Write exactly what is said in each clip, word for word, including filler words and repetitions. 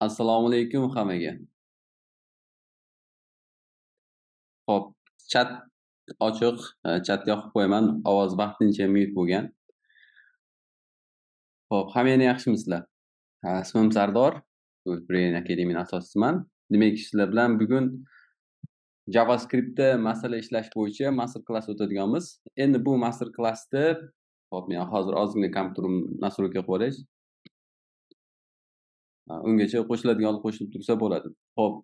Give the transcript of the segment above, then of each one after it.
Assalomu alaykum hammaga. Hop, chat ochiq, e, chatga yoqib qo'yaman. Ovoz vaqtincha mute bo'lgan. Hop, hammanglar yaxshimisizlar? Ha, ismim Sardor. Brain Academy'ning asoschisiman. Demak, sizlar bilan bugun JavaScriptda masala ishlash bo'yicha master klass o'tadiganmiz. Endi bu master klassda hop, men hozir ozgina kompyuterimni nastroyka qilib olay. Ha, ungacha qo'shiladigan qo'shilib tursa bo'ladi. Hop.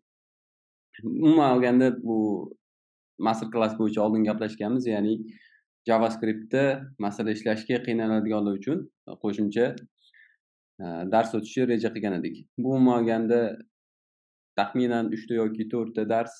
Umuman olganda bu master klass bo'yicha oldin gaplashganmiz, ya'ni JavaScriptda masala ishlashga qiynaladiganlar uchun qo'shimcha e, dars o'tishni reja qilgan edik. Bu umuman olganda taxminan uchta yoki to'rtta dars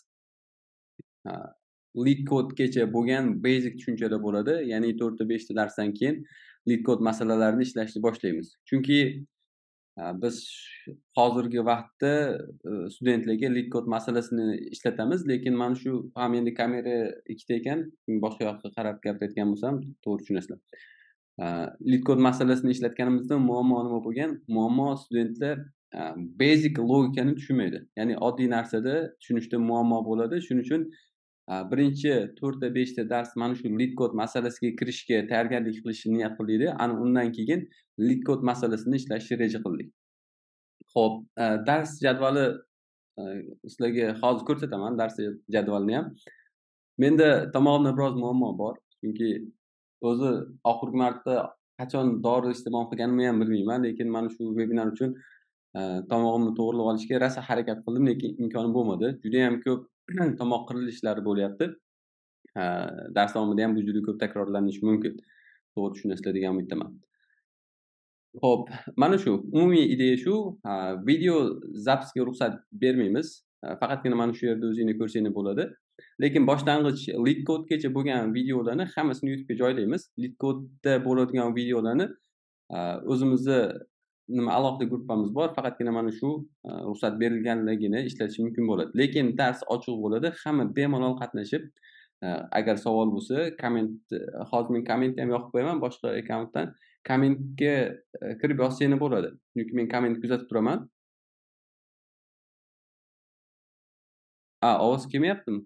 e, lead codegacha bo'lgan basic tushunchada bo'ladi. Ya'ni to'rtta beshta darsdan keyin lead code masalalarini ishlashni boshlaymiz. Chunki e, biz hozirgi vaqtda e, studentlarga lead code masalasini ishlatamiz, lekin mana shu ham endi kamera ikkita ekan, boshqa yoqqa qarab gapirayotgan bo'lsam to'g'ri tushunasizlar. E, lead code masalasini ishlatganimizda muammo nima bo'lgan? Muammo studentlar e, basic logikani tushunmaydi. Ya'ni oddiy narsada tushunishda muammo bo'ladi. Shuning uchun e, birinchi to'rtta beshta dars mana shu lead code masalasiga kirishga tayyorgarlik qilishni niyat qildik. Ana undan keyin lead code masalasini ishlashni reja qildik. Xo'p, e, dars jadvali e, sizlarga hozir ko'rsataman dars jadvalini ham. Menda tomog'imda biroz muammo bor. Chunki o'zi oxirgi marta qachon dori iste'mol qilganimni ham bilmayman, lekin mana shu vebinar uchun e, tomog'imni to'g'rilab olishga rosa harakat qildim, lekin imkoni bo'lmadi. Juda ham ko'p tomoq qirilishlari bo'lyapti. E, Dars davomida ham bu juda ko'p takrorlanishi mumkin. To'g'ri tushunasizlar degan umiddaman. Xo'p, mana shu umumiy ideya shu. Video zapisga ruxsat bermaymiz. Faqatgina mana shu yerda o'zingizlar ko'rsanglar bo'ladi. Lekin boshlang'ich lead codegacha bo'lgan videolarni hammasini YouTube'ga joylaymiz. Lead code'da bo'ladigan videolarni o'zimizni nima alohida gruppamiz bor. Faqatgina mana shu ruxsat berilganligini ishlatish mumkin bo'ladi. Lekin dars ochiq bo'ladi. Hamma bemalol qatnashib, agar savol bo'lsa, komment hozir men kommentni ham yoqib qo'yaman boshqa akkauntdan. Kommentga kirib yozsanglar bo'ladi. Chunki men komment kuzatib turaman. A, ovoz kelmayaptimi?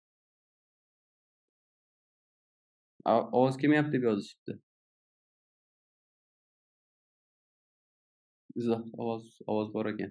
Ovoz kelmayapti deb yozishibdi. Izoh, ovoz ovoz bor ekan.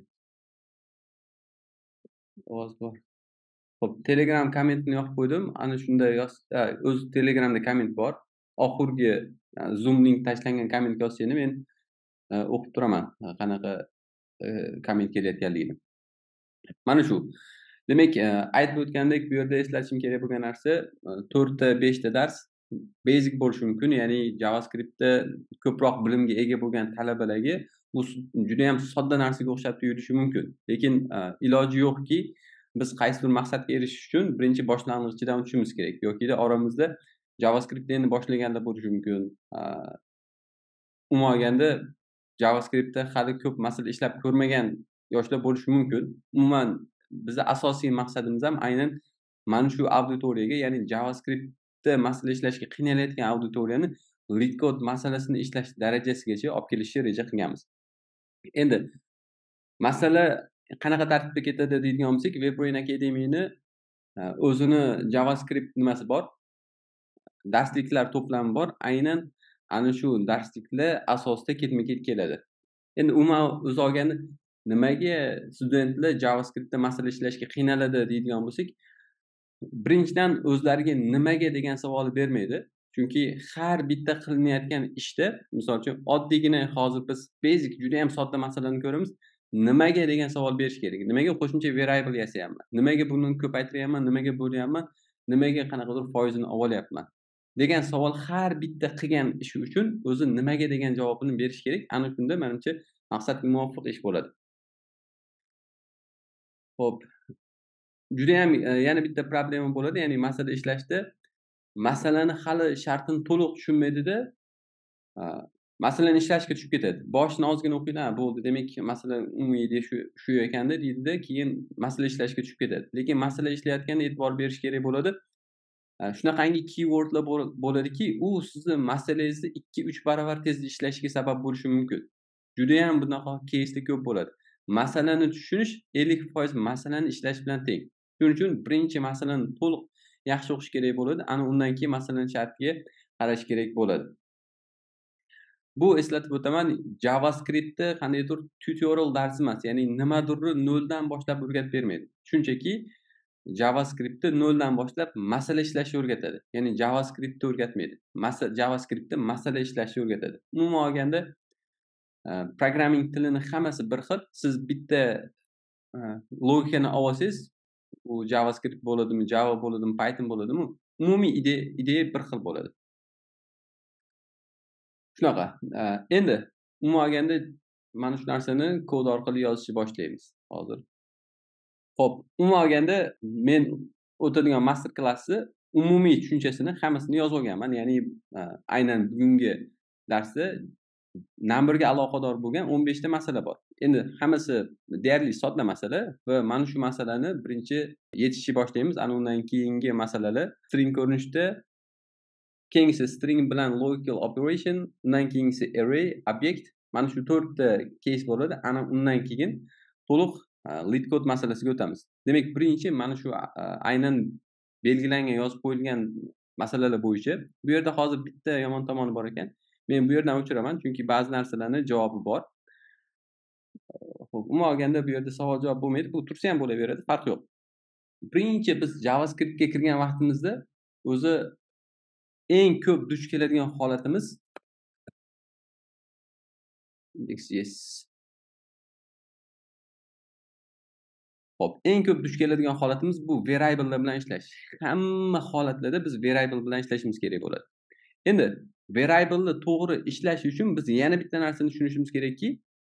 Ovoz bor. Xo'p, Telegram kommentni yoqib qo'ydim. Ana shunda yoz, o'z Telegramda komment bor. Oxirgi Zoom link tashlangan komment yozsanglar men o'qib turaman qanaqa komment kelayotganligini. Mana shu. Demak, aytib o'tgandek, bu yerda eslatishim kerak bo'lgan narsa to'rtta beshta dars basic bo'lishi mumkin. Ya'ni JavaScriptda ko'proq bilimga ega bo'lgan talabalarga bu juda ham sodda narsaga o'xshab tuyulishi mumkin. Lekin iloji yo'qki, biz qaysi bir maqsadga erishish uchun birinchi boshlang'ichdan o'tishimiz kerak. Yoki oramizda JavaScriptni endi boshlaganlar bo'lishi mumkin. Umuman olganda JavaScriptda hali ko'p masala ishlab ko'rmagan yoshlar bo'lishi mumkin. Umuman bizning asosiy maqsadimiz ham aynan mana shu auditoriyaga, ya'ni JavaScriptda masala ishlashga qiynalayotgan auditoriyani lead code masalasini ishlash darajasigacha olib kelishni reja qilganmiz. Endi masala qanaqa tartibda ketadi deydigan bo'lsak, WebBrain Academy'ni o'zini JavaScript nimasi bor? Darsliklar to'plami bor. Aynan ana shu darsliklar asosida ketma-ket keladi. Endi umuman o'zi olganda nimaga studentlar JavaScriptda masala ishlashga qiynaladi deydigan bo'lsak, birinchidan o'zlariga nimaga degan savolni bermaydi. Chunki har bitta qilinayotgan ishda, misol uchun oddiygina hozir biz basic juda ham sodda masalalarni ko'ramiz. Nimaga degan savol berish kerak. Nimaga qo'shimcha variable yasayapman? Nimaga buni ko'paytiryapman? Nimaga bo'lyapman? Nimaga qanaqadir foizini olyapman? degan savol har bitta qilgan ishi uchun o'zi nimaga degan javobini berish kerak. Ana shunda menimcha maqsadga muvofiq ish bo'ladi. Xo'p. Juda ham yana bitta problema bo'ladi, ya'ni masala ishlashda masalani hali shartini to'liq tushunmaydida, masalani ishlashga tushib ketadi. Boshini ozgina o'qiydi, bo'ldi, demak masala umumiy idea shu shu ekanda deydida, keyin masala ishlashga tushib ketadi. Lekin masala ishlayotganda e'tibor berish kerak bo'ladi. Shunaqangi keywordlar bo'ladiki, u sizni masalangizni ikki uch baravar tez ishlashiga sabab bo'lishi mumkin. Juda ham bunaqa case'lar ko'p bo'ladi. masalani tushunish ellik foiz masalani ishlash bilan teng. Shuning uchun birinchi masalani to'liq yaxshi o'qish kerak bo'ladi. Ana undan keyin masalani shartiga qarash kerak bo'ladi. Bu eslatib o'taman, JavaScriptni qandaydir tutorial dars emas, ya'ni nimadirni noldan boshlab o'rgatib bermaydi. Shunchaki JavaScriptni noldan boshlab masala ishlashni o'rgatadi. Ya'ni JavaScriptni o'rgatmaydi. Masa JavaScriptni masala ishlashni o'rgatadi. Umuman olganda, programming tilini hammasi bir xil. Siz bitta logikani olsangiz, u JavaScript bo'ladimi, Java bo'ladimi, Python bo'ladimi, umumiy ideya ideya bir xil bo'ladi. Shunaqa. Endi umuman olganda mana shu narsani kod orqali yozishni boshlaymiz hozir. Xo'p, umuman olganda men o'tadigan master klassni umumiy tushunchasini hammasini yozib olganman. Ya'ni aynan bugungi darsda numberga aloqador bo'lgan o'n besh ta masala bor. Endi hammasi deyarli sodda masala va mana shu masalani birinchi yechishni boshlaymiz. Ana undan keyingi masalalar string ko'rinishda, keyingisi string bilan logical operation, undan keyingisi array, object. Mana shu to'rtta case bo'ladi. Ana undan keyin to'liq lead code masalasiga o'tamiz. Demak, birinchi mana shu aynan belgilangan, yozib qo'yilgan masalalar bo'yicha bu yerda hozir bitta yomon tomoni bor ekan. Men bu yerdan o'chiraman, chunki ba'zi narsalarning javobi bor. Xo'p, umuman olganda bu yerda savol-javob bo'lmaydi. Bu tursa ham bo'laveradi, farqi yo'q. Birinchi biz JavaScriptga kirgan vaqtimizda o'zi eng ko'p duch keladigan holatimiz index.js. Xo'p, eng ko'p duch keladigan holatimiz bu variablelar bilan ishlash. Hamma holatlarda biz variable bilan ishlashimiz kerak bo'ladi. Endi variable'ni to'g'ri ishlash uchun biz yana bitta narsani tushunishimiz kerakki,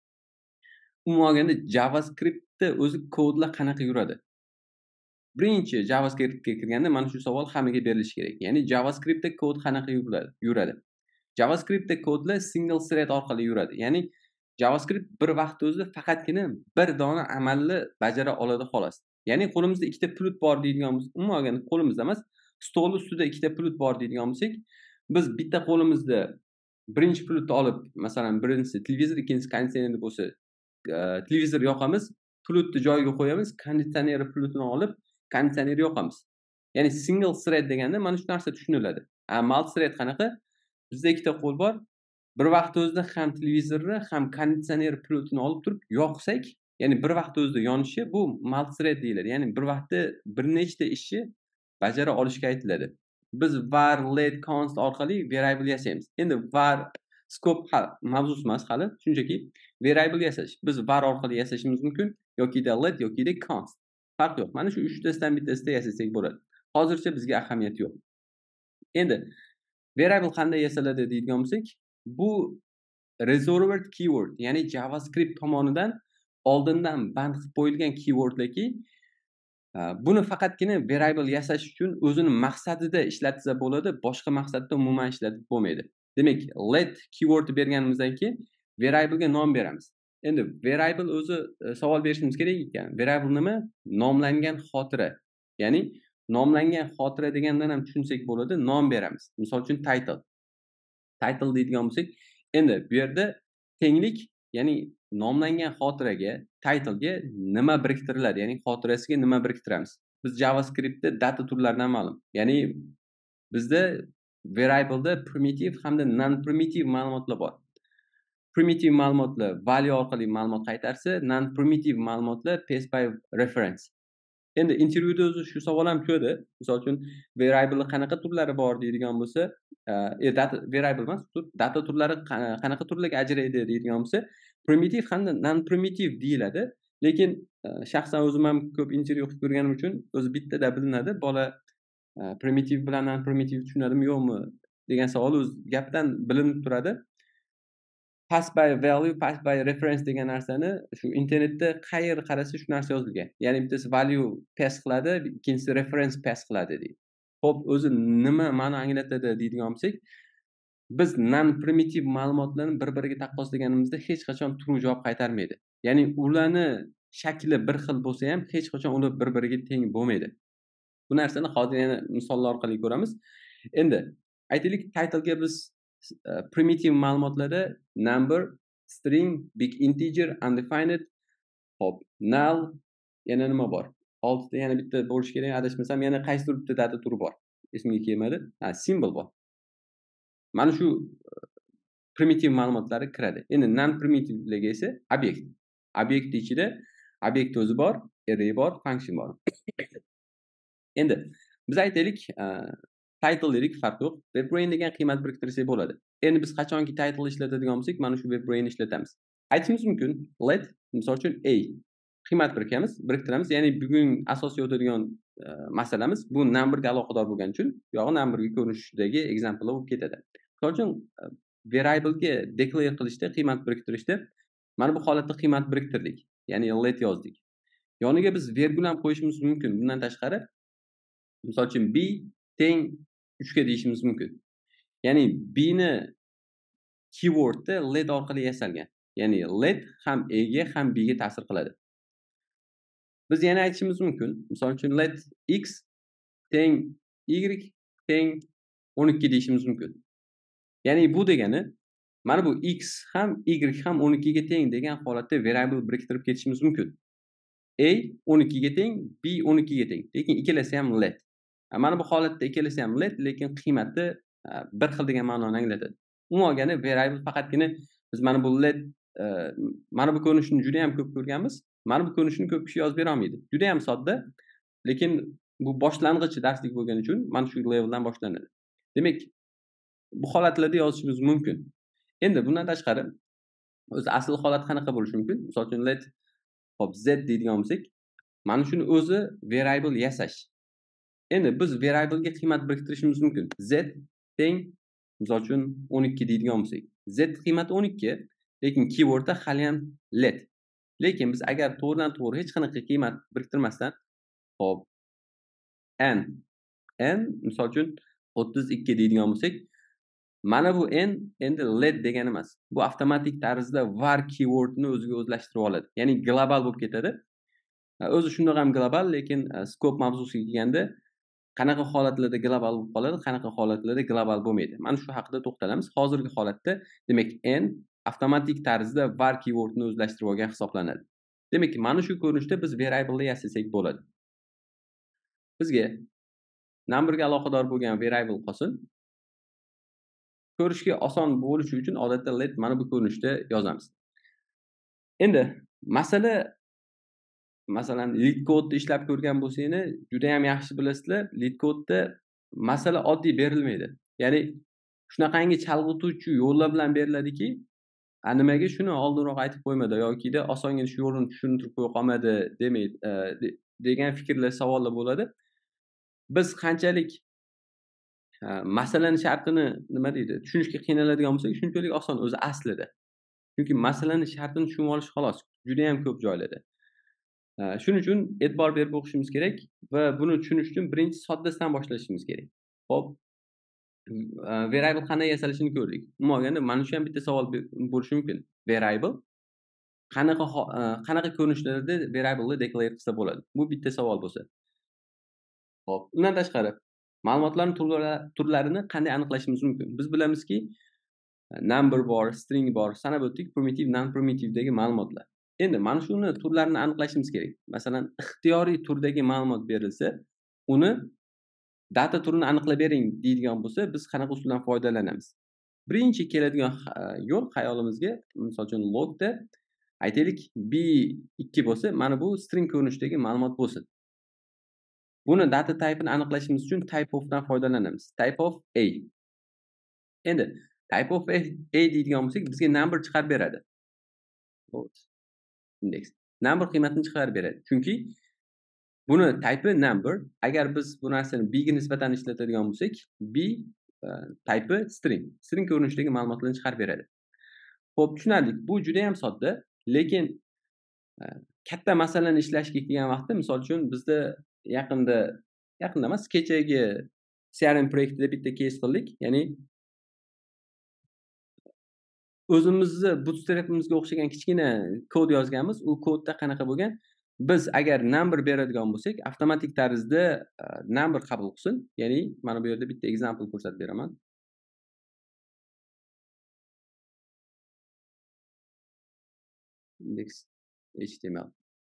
umuman olganda JavaScriptda o'zi kodlar qanaqa yuradi. Birinchi JavaScriptga kirganda mana shu savol hammaga berilishi kerak. Ya'ni JavaScriptda kod qanaqa yuradi? JavaScriptda kodlar single thread orqali yuradi. Ya'ni JavaScript bir vaqt o'zida faqatgina bir dona amalni bajara oladi xolos. Ya'ni qo'limizda ikkita pult bor deydigan bo'lsak, umuman olganda qo'limizda emas, stol ustida ikkita pult bor deydigan bo'lsak, biz bitta qo'limizda birinchi pultni olib, masalan, birinchisi televizor, ikkinchisi konditsioner bo'lsa, televizor yoqamiz, pultni joyiga qo'yamiz, konditsioner pultini olib, konditsioner yoqamiz. Ya'ni single thread deganda mana shu narsa tushuniladi. A multi thread qanaqa? Bizda ikkita qo'l bor. Bir vaqt o'zida ham televizorni, ham konditsioner pultini olib turib yoqsak, ya'ni bir vaqt o'zida yonishi bu multi thread deyiladi. Ya'ni bir vaqtda bir nechta ishni bajara olishga aytiladi. Biz var, let, const orqali variable yasaymiz. Endi var scope mavzusi emas hali, shunchaki variable yasash. Biz var orqali yasashimiz mumkin yoki-da let yoki-da const. Farq yo'q. Mana shu uchtasidan bittasida yasasak bo'ladi. Hozircha bizga ahamiyat yo'q. Endi variable qanday yasaladi deydigan bo'lsak, bu reserved keyword, ya'ni JavaScript tomonidan oldindan band qilib qo'yilgan keywordlarki, buni faqatgina variable yasash uchun o'zini maqsadida ishlatsa bo'ladi, boshqa maqsadda umuman ishlatib bo'lmaydi. Demak, let keyword berganimizdan keyin variable ga nom beramiz. Endi variable o'zi savol berishimiz kerak ekan. Variable nima? Nomlangan xotira. Ya'ni nomlangan xotira degandan ham tushunsak bo'ladi, nom beramiz. Misol uchun title. Title deydigan bo'lsak, endi bu yerda tenglik, ya'ni nomlangan xotiraga, title ga nima biriktiriladi, ya'ni xotirasiga nima biriktiramiz. Biz JavaScriptda data turlaridan ma'lum. Ya'ni bizda variable'da primitive hamda non-primitive ma'lumotlar bor. Primitive ma'lumotlar value orqali ma'lumot qaytarsa, non-primitive ma'lumotlar pass by reference. Endi intervyuda o'zi shu savol ham tushadi. Misol uchun variable qanaqa turlari bor deydigan bo'lsa, e, data variable emas, data turlari qanaqa turlarga ajraydi deydigan bo'lsa, primitive hamda non-primitive deyiladi. Lekin shaxsan o'zim ham ko'p intervyu qilib ko'rganim uchun o'zi bittada bilinadi. Bola primitive bilan non-primitive tushunadimi yo'qmi degan savol o'z gapdan bilinib turadi. Pass by value, pass by reference degan narsani shu internetda qayerga qarasa shu narsa yozilgan. Ya'ni bittasi value pass qiladi, ikkinchisi reference pass qiladi deydi. Xo'p, o'zi nima ma'no anglatadi deydigan bo'lsak, biz non-primitive ma'lumotlarni bir-biriga taqqoslaganimizda hech qachon true javob qaytarmaydi. Ya'ni ularni shakli bir xil bo'lsa ham hech qachon ular bir-biriga teng bo'lmaydi. Bu narsani hozir yana misollar orqali ko'ramiz. Endi aytaylik, title ga biz primitive ma'lumotlarda number, string, big integer, undefined Hop, null yana nima bor? oltita yana bitta bo'lishi kerak, adashmasam yana qaysidir bitta data turi bor. Esimga kelmadi. Ha, symbol bor. Mana shu primitiv ma'lumotlari kiradi. Endi non primitivligi esa obyekt. Obyekt ichida obyekt o'zi bor, array bor, function bor. Endi biz aytaylik, title dedik, farqi yo'q. WebBrain degan qiymat biriktirsak bo'ladi. Endi biz qachonki title ishlatadigan bo'lsak, mana shu WebBrain ishlatamiz. Aytishimiz mumkin, let, misol uchun a qiymat birikamiz, biriktiramiz. Ya'ni bugun asosiy o'tadigan masalamiz bu number ga aloqador bo'lgani uchun, yog'i number ga ko'rinishdagi example bo'lib ketadi. Misol uchun variable ga declare qilishda, qiymat biriktirishda mana bu holatda qiymat biriktirdik. Ya'ni let yozdik. Yoniga biz vergul ham qo'yishimiz mumkin. Bundan tashqari, misol uchun b teng uch ga deyishimiz mumkin. Ya'ni b ni keywordda let orqali yasalgan. Ya'ni let ham a ga ham b ga ta'sir qiladi. Biz yana aytishimiz mumkin. Misol uchun let x teng y teng o'n ikki deyishimiz mumkin. Ya'ni bu degani mana bu x ham y ham o'n ikki ga teng degan holatda variable biriktirib ketishimiz mumkin. A o'n ikki ga teng, b o'n ikki ga teng. Lekin ikkalasi ham let. Mana bu holatda ikkalasi ham let, lekin qiymati bir xil degan ma'noni anglatadi. Umuman olganda variable faqatgina biz mana bu let mana bu ko'rinishni juda ham ko'p ko'rganmiz. Mana bu ko'rinishni ko'p kishi yozib bera olmaydi. Juda ham sodda, lekin bu boshlang'ich darslik bo'lgani uchun mana shu leveldan boshlanadi. Demak, bu holatlarda yozishimiz mumkin. Endi bundan tashqari o'zi asl holat qanaqa bo'lishi mumkin? Misol uchun let hop z deydigan bo'lsak, mana shuni o'zi variable yasash. Endi biz variable ga qiymat biriktirishimiz mumkin. Z teng misol uchun o'n ikki deydigan bo'lsak, z qiymati o'n ikki, lekin keywordda hali ham let. Lekin biz agar to'g'ridan to'g'ri hech qanaqa qiymat biriktirmasdan hop n n misol uchun o'ttiz ikki deydigan bo'lsak, mana bu n endi let degani emas. Bu avtomatik tarzda var keywordni o'ziga o'zlashtirib oladi. Ya'ni global bo'lib ketadi. O'zi shundoq ham global, lekin scope mavzusiga kelganda qanaqa holatlarda global bo'lib qoladi, qanaqa holatlarda global bo'lmaydi. Mana shu haqida to'xtalamiz. Hozirgi holatda, demak, n avtomatik tarzda var keywordni o'zlashtirib olgan hisoblanadi. Demak, mana shu ko'rinishda biz variable yasasak bo'ladi. Bizga number ga aloqador bo'lgan variable qolsin. Ko'rishga oson bo'lishi uchun odatda let mana bu ko'rinishda yozamiz. Endi masala masalan lead code ishlab ko'rgan bo'lsangiz, juda ham yaxshi bilasizlar. Lead code'da masala oddiy berilmaydi. Ya'ni shunaqangi chalg'ituvchi yo'llar bilan beriladiki, nimaga shuni oldinroq aytib qo'ymadi yokida osongina shu yo'lni tushuntirib qo'ya qolmadi demaydi degan fikrlar, savollar bo'ladi. Biz qanchalik masalani shartini nima deydi, tushunishga qiynaladigan bo'lsak, shunchalik oson o'zi aslida. Chunki masalani shartini tushunib olish xolos, juda ham ko'p joylarda. Shuning uchun e'tibor berib o'qishimiz kerak va buni tushunish uchun birinchi soddasidan boshlashimiz kerak. Xo'p, variable qanday yasalishini ko'rdik. Umuman olganda mana shu ham bitta savol bo'lishi mumkin. Variable qanaqa qanaqa ko'rinishlarda variable'ni declare qilsa bo'ladi? Bu bitta savol bo'lsa. Xo'p, undan tashqari ma'lumotlarning turlarini qanday aniqlashimiz mumkin? Biz bilamizki, number bor, string bor, sanab o'tdik, primitiv, non-primitivdagi ma'lumotlar. Endi mana shuni turlarini aniqlashimiz kerak. Masalan, ixtiyoriy turdagi ma'lumot berilsa, uni data turini aniqlab bering deydigan bo'lsa, biz qanaqa usuldan foydalanamiz? Birinchi keladigan yo'l xayolimizga, misol uchun logda aytaylik b ikki bo'lsa, mana bu string ko'rinishidagi ma'lumot bo'lsin. Buni data type'ini aniqlashimiz uchun type of dan foydalanamiz. Type of a. Endi type of a, a deydigan bo'lsak, bizga number chiqarib beradi. Index. Number qiymatini chiqarib beradi. Chunki buni type'i number. Agar biz bu narsani b ga nisbatan ishlatadigan bo'lsak, b type'i string. String ko'rinishidagi ma'lumotlarni chiqarib beradi. Xo'p, tushunarli. Bu juda ham sodda, lekin katta masalani ishlashga kelgan vaqtda, misol uchun bizda yaqinda yaqinda emas, kechagi C R M proyektida bitta case qildik. Ya'ni o'zimizni bootstrap'imizga o'xshagan kichkina kod yozganmiz. U kodda qanaqa bo'lgan? Biz agar number beradigan bo'lsak, avtomatik tarzda number qabul qilsin. Ya'ni mana bu yerda bitta example ko'rsatib beraman. Index H T M L.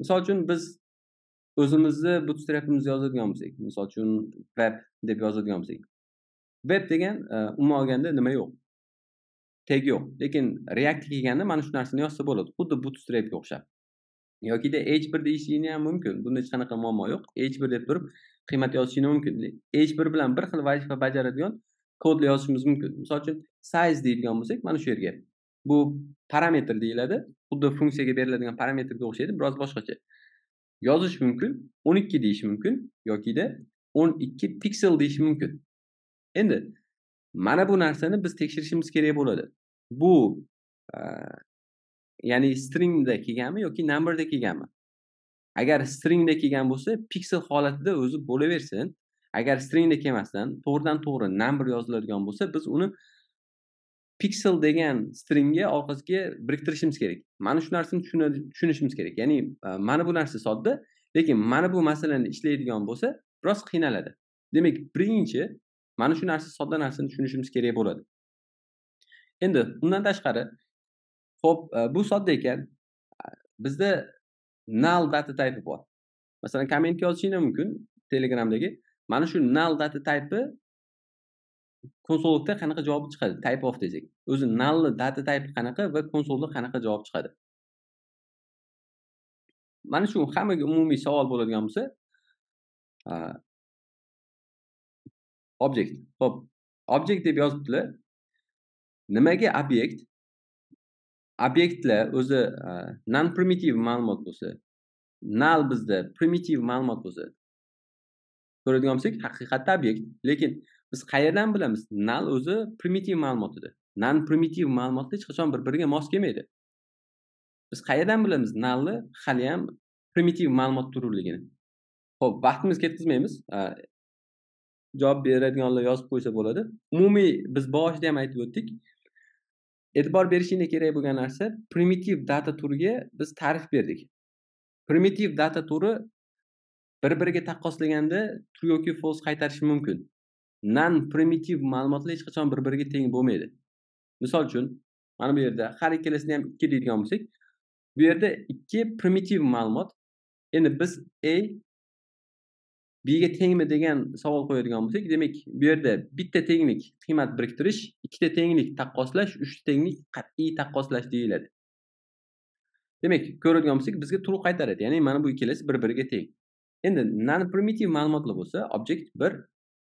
Misol uchun biz o'zimizni bootstrap'imizni yozadigan bo'lsak, misol uchun web deb yozadigan bo'lsak. Web degan e, umuman olganda nima yo'q? Tag yo'q. Lekin React kelganda mana shu narsani yozsa bo'ladi. Xuddi bootstrap'ga o'xshab. Yokida H bir deyishingni ham mumkin. Bunda hech qanaqa muammo yo'q. H bir deb turib qiymat yozishing mumkin. H bir bilan bir xil vazifa bajaradigan kodni yozishimiz mumkin. Misol uchun size deydigan bo'lsak, mana shu yerga. Bu parametr deyiladi. Xuddi funksiyaga beriladigan parametrga o'xshaydi, biroz boshqacha. Yozish mumkin, o'n ikki deyish mumkin yokida o'n ikki piksel deyish mumkin. Endi mana bu narsani biz tekshirishimiz kerak bo'ladi. Bu e, ya'ni stringda kelganmi yoki numberda kelganmi? Agar stringda kelgan bo'lsa, piksel holatida o'zi bo'laversin. Agar stringda kelmasdan to'g'ridan-to'g'ri number yoziladigan bo'lsa, biz uni pixel degan stringga orqasiga biriktirishimiz kerak. Mana shu narsani tushunishimiz kerak. Ya'ni mana bu narsa sodda, lekin mana bu masalani ishlaydigan bo'lsa, biroz qiynaladi. Demak, birinchi mana shu narsa sodda narsani tushunishimiz kerak bo'ladi. Endi undan tashqari, xo'p, bu sodda ekan, bizda null data type bor. Masalan, komment yozishing mumkin Telegramdagi. Mana shu null data type konsolda qanaqa javob chiqadi? Type of desak. O'zi null data type qanaqa va konsolda qanaqa javob chiqadi? Mana shu hammaga umumiy savol bo'ladigan bo'lsa, object. Xo'p, object deb yozibdilar. Nimaga obyekt? Obyektlar o'zi non primitive ma'lumot bo'lsa, null bizda primitive ma'lumot bo'lsa, ko'radigan bo'lsak, haqiqatda obyekt. Lekin biz qayerdan bilamiz? Null o'zi primitive ma'lumot edi. Non primitive ma'lumotlar hech qachon bir-biriga mos kelmaydi. Biz qayerdan bilamiz nullni hali ham primitive ma'lumot turligini? Xo'p, vaqtimiz ketkazmaymiz. Javob beradiganlar yozib qo'ysa bo'ladi. Umumiy biz boshida ham aytib o'tdik. E'tibor berishingizga kerak bo'lgan narsa primitive data turiga biz ta'rif berdik. Primitive data turi bir-biriga taqqoslaganda true yoki false qaytarishi mumkin. Non primitive ma'lumotlar hech qachon bir-biriga teng bo'lmaydi. Misol uchun, mana bu yerda har ikkalasini ham ikki deydigan bo'lsak, bu yerda ikki primitive ma'lumot. Endi biz A B ga tengmi degan savol qo'yadigan bo'lsak, demak, bu yerda bitta tenglik qiymat biriktirish, ikkita tenglik taqqoslash, uchta tenglik qat'iy taqqoslash deyiladi. Demak, ko'radigan bo'lsak, bizga true qaytaradi. Ya'ni mana bu ikkalasi bir-biriga teng. Endi non primitive ma'lumotlar bo'lsa, object bir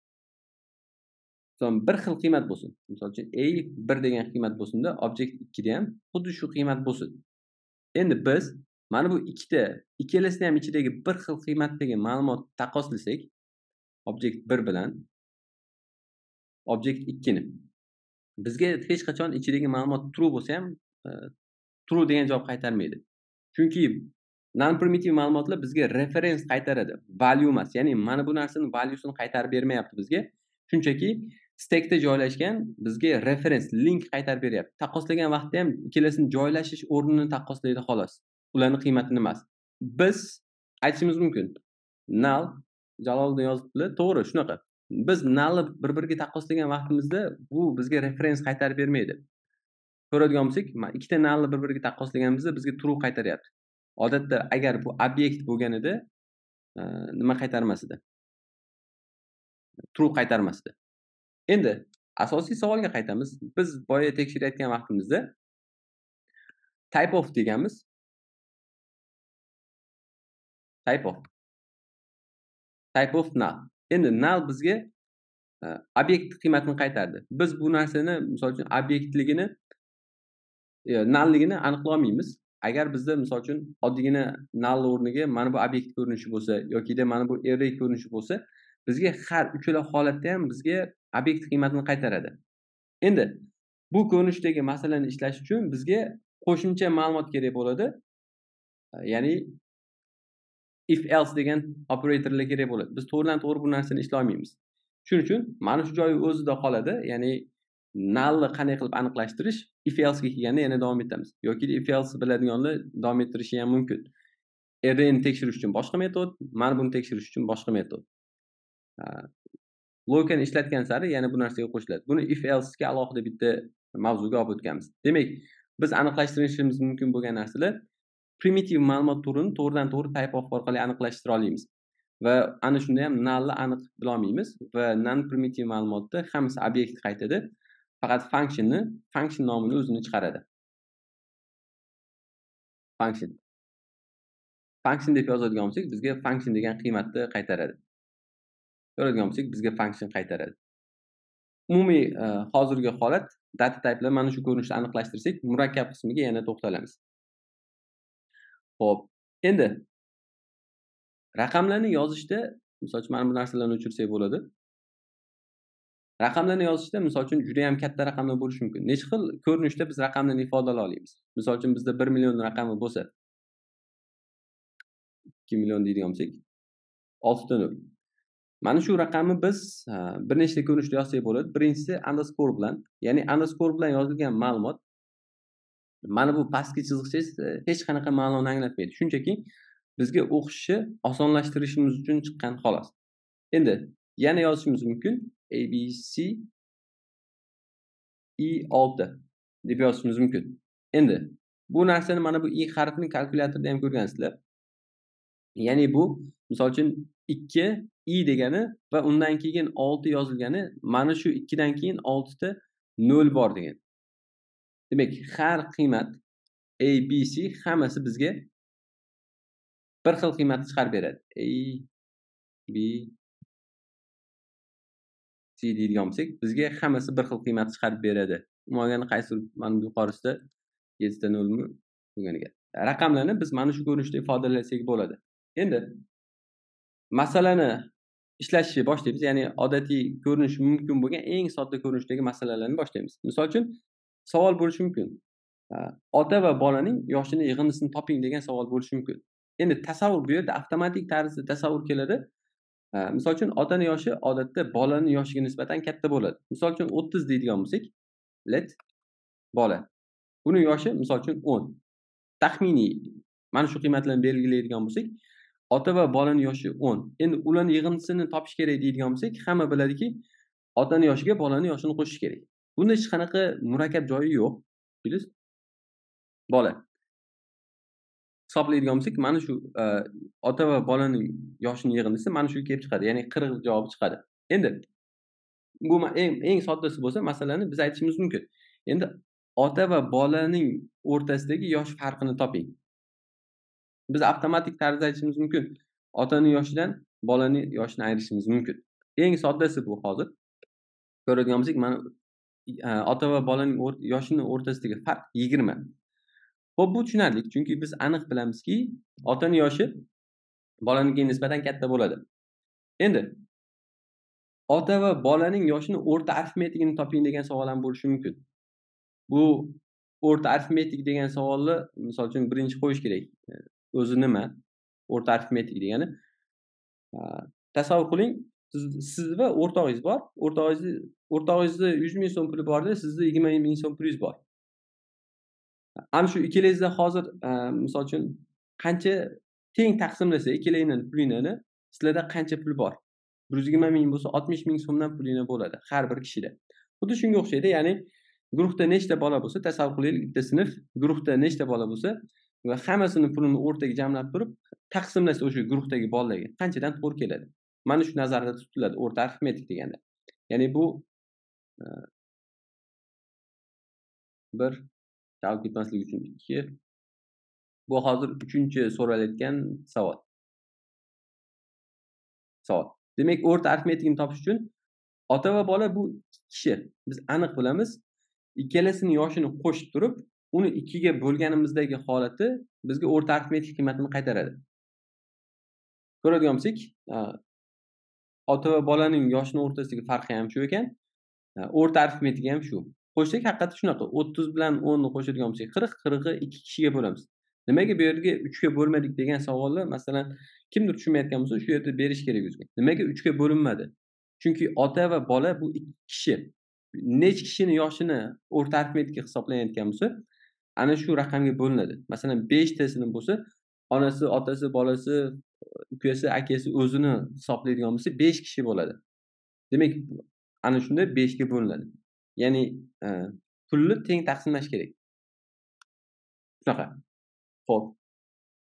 son bir xil qiymat bo'lsin. Misol uchun A bir degan qiymat bo'lsinda, object ikki da ham xuddi shu qiymat bo'lsin. Endi biz mana bu ikkita, ikkalasini ham ichidagi bir xil qiymatdagi ma'lumot taqqoslasak, object bir bilan object ikki ni. Bizga hech qachon ichidagi ma'lumot true bo'lsa ham, true degan javob qaytarmaydi. Chunki non primitive ma'lumotlar bizga reference qaytaradi, value emas. Ya'ni mana bu narsaning valuesini qaytarib bermayapti bizga. Shunchaki stackda joylashgan bizga reference, link qaytarib beryapti. Taqqoslagan vaqtda ham ikkalasini joylashish o'rnini taqqoslaydi xolos. Ularning qiymatini emas. Biz aytishimiz mumkin. Null Jaloliddin yozibdilar, to'g'ri, shunaqa. Biz nullni bir-biriga taqqoslagan vaqtimizda bu bizga reference qaytarib bermaydi. Ko'radigan bo'lsak, ikkita nullni bir-biriga taqqoslaganimizda bizga true qaytaryapti. Odatda agar bu obyekt bo'lganida nima qaytarmas edi? True qaytarmas edi. Endi asosiy savolga qaytamiz. Biz boya tekshirayotgan vaqtimizda type of deganmiz. Type of. Type of null. Endi null bizga obyekt qiymatini qaytardi. Biz bu narsani, misol uchun, obyektligini, nullligini aniqlay olmaymiz. Agar bizda misol uchun oddiygina null o'rniga mana bu obyekt ko'rinishi bo'lsa yokida mana bu array ko'rinishi bo'lsa, bizga har uchala holatda ham bizga obyekt qiymatini qaytaradi. Endi bu ko'rinishdagi masalani ishlash uchun bizga qo'shimcha ma'lumot kerak bo'ladi. Ya'ni if else degan operatorlar kerak bo'ladi. Biz to'g'ridan-to'g'ri bu narsani ishlay olmaymiz. Shuning uchun mana shu joyi o'zida qoladi. Ya'ni nullni qanday qilib aniqlashtirish if else ga kelganda yana davom etamiz. Yoki if else biladiganlar davom ettirishi ham mumkin. Arrayni tekshirish uchun boshqa metod, mana buni tekshirish uchun boshqa metod. Logikani ishlatgan sari yana bu narsaga qo'shiladi. Buni if else ga alohida bitta mavzuga olib o'tganmiz. Demak, biz aniqlashtirishimiz mumkin bo'lgan narsalar primitiv ma'lumot turini to'g'ridan-to'g'ri type of orqali aniqlashtira olamiz. Va ana shunda ham nullni aniq bila olmaymiz va non primitiv ma'lumotda hammasi obyekt qaytadi. Faqat functionni, function nomini o'zini chiqaradi. Function. Function deb yozadigan bo'lsak, bizga function degan qiymatni qaytaradi. Ko'radigan bo'lsak, bizga function qaytaradi. Umumiy hozirgi holat data type'lar mana shu ko'rinishda aniqlashtirsak, murakkab qismiga yana to'xtalamiz. Xo'p, endi raqamlarni yozishda, misol uchun mana bu narsalarni o'chirsak bo'ladi. Raqamlarni yozishda, misol uchun juda ham katta raqamlar bo'lishi mumkin. Necha xil ko'rinishda biz raqamlarni ifodalay olamiz. Misol uchun bizda bir million raqami bo'lsa, ikki million deydigan bo'lsak, olti ta nol. Mana shu raqamni biz bir nechta ko'rinishda yozsak bo'ladi. Birinchisi underscore bilan, ya'ni underscore bilan yozilgan ma'lumot mana bu pastki chiziqcha hech qanaqa ma'noni anglatmaydi. Shunchaki bizga o'qishni osonlashtirishimiz uchun chiqqan xolos. Endi yana yozishimiz mumkin. A B C E olti deb yozishimiz mumkin. Endi bu narsani mana bu i harfini kalkulyatorda ham ko'rgansizlar. Ya'ni bu misol uchun ikki i degani va undan keyin olti yozilgani, mana shu ikki dan keyin olti ta nol bor degan. Demak, har qiymat A B C hammasi bizga bir xil qiymatni chiqarib beradi. A B C deydigan bo'lsak, bizga hammasi bir xil qiymat chiqarib beradi. Umuman qaysi mana bu yuqorisida yetti ta nolmi bo'lganiga. Raqamlarni biz mana shu ko'rinishda ifodalasak bo'ladi. Endi masalani ishlashni boshlaymiz. Ya'ni odatiy ko'rinishi mumkin bo'lgan eng sodda ko'rinishdagi masalalarni boshlaymiz. Misol uchun savol bo'lishi mumkin. Ota va bolaning yoshini yig'indisini toping degan savol bo'lishi mumkin. Endi tasavvur bu yerda avtomatik tarzda tasavvur keladi. Misol uchun otaning yoshi odatda bolaning yoshiga nisbatan katta bo'ladi. Misol uchun o'ttiz deydigan bo'lsak, let bola. Buning yoshi misol uchun o'n. Taxminiy mana shu qiymatlarni belgilaydigan bo'lsak, ota va bolaning yoshi o'n. Endi ularning yig'indisini topish kerak deydigan bo'lsak, hamma biladiki, otaning yoshiga bolaning yoshini qo'shish kerak. Bunda hech qanaqa murakkab joyi yo'q. Bilasizmi? Bola. Hisoblaydigan bo'lsak, mana shu ota va bolaning yoshini yig'indisi mana shu kelib chiqadi. Ya'ni qirq javobi chiqadi. Endi bu eng eng soddasi bo'lsa, masalani biz aytishimiz mumkin. Endi ota va bolaning o'rtasidagi yosh farqini toping. Biz avtomatik tarzda aytishimiz mumkin. Otaning yoshidan bolaning yoshini ayirishimiz mumkin. Eng soddasi bu hozir. Ko'radigan bo'lsak, mana ota va bolaning yoshining o'rtasidagi farq yigirma. Xo'p, bu tushunarli, chunki biz aniq bilamizki, otaning yoshi bolanikiga nisbatan katta bo'ladi. Endi ota va bolaning yoshini o'rta arifmetikini toping degan savol ham bo'lishi mumkin. Bu o'rta arifmetik degan savolni, misol uchun birinchi qo'yish kerak. O'zi nima? O'rta arifmetik degani. Tasavvur qiling, siz va o'rtog'ingiz bor. O'rtog'ingiz o'rtog'ingizda yuz ming so'm puli borda, sizda yigirma ming so'm pulingiz bor. Ana shu ikkalangizda hozir misol uchun qancha teng taqsimlasa ikkalangizning pulinglarni, sizlarda qancha pul bor? bir yuz yigirma ming bo'lsa, oltmish ming so'mdan pulinglar bo'ladi har bir kishida. Xuddi shunga o'xshaydi. Ya'ni guruhda nechta bola bo'lsa, tasavvur qilaylik, bitta sinf guruhda nechta bola bo'lsa va hammasini pulini o'rtaga jamlab turib, taqsimlasa o'sha guruhdagi bolalarga qanchadan to'g'ri keladi. Mana shu nazarda tutiladi o'rta arifmetik deganda. Ya'ni bu bir chalib ketmaslik uchun ikki. Bu hozir uchinchi so'ralayotgan savol. Savol. Demak, o'rta arifmetikni topish uchun ota va bola bu kishi. Biz aniq bilamiz. Ikkalasining yoshini qo'shib turib, uni ikkiga bo'lganimizdagi holati bizga o'rta arifmetik qiymatini qaytaradi. Ko'radigan bo'lsak, ota va bolaning yoshining o'rtasidagi farqi ham shu ekan. O'rta arifmetik ham shu. Qo'shsak haqiqatda shunaqa. o'ttiz bilan o'nni qo'shadigan bo'lsak, qirq, qirqni ikki kishiga bo'lamiz. Nimaga bu yerga uch ga bo'lmadik degan savolni, masalan, kimdir tushunmayotgan bo'lsa, shu yerda berish kerak o'ziga. Nimaga uch ga bo'linmadi? Chunki ota va bola bu ikki kishi. Nech kishini yoshini o'rta arifmetikga hisoblanayotgan bo'lsa, ana shu raqamga bo'linadi. Masalan, besh tasini bo'lsa, onasi, otasi, bolasi, ukasi, akasi o'zini hisoblaydigan bo'lsa, besh kishi bo'ladi. Demak, ana shunda besh ga bo'linadi. Ya'ni pulni teng taqsimlash kerak. Shunaqa. Xo'p.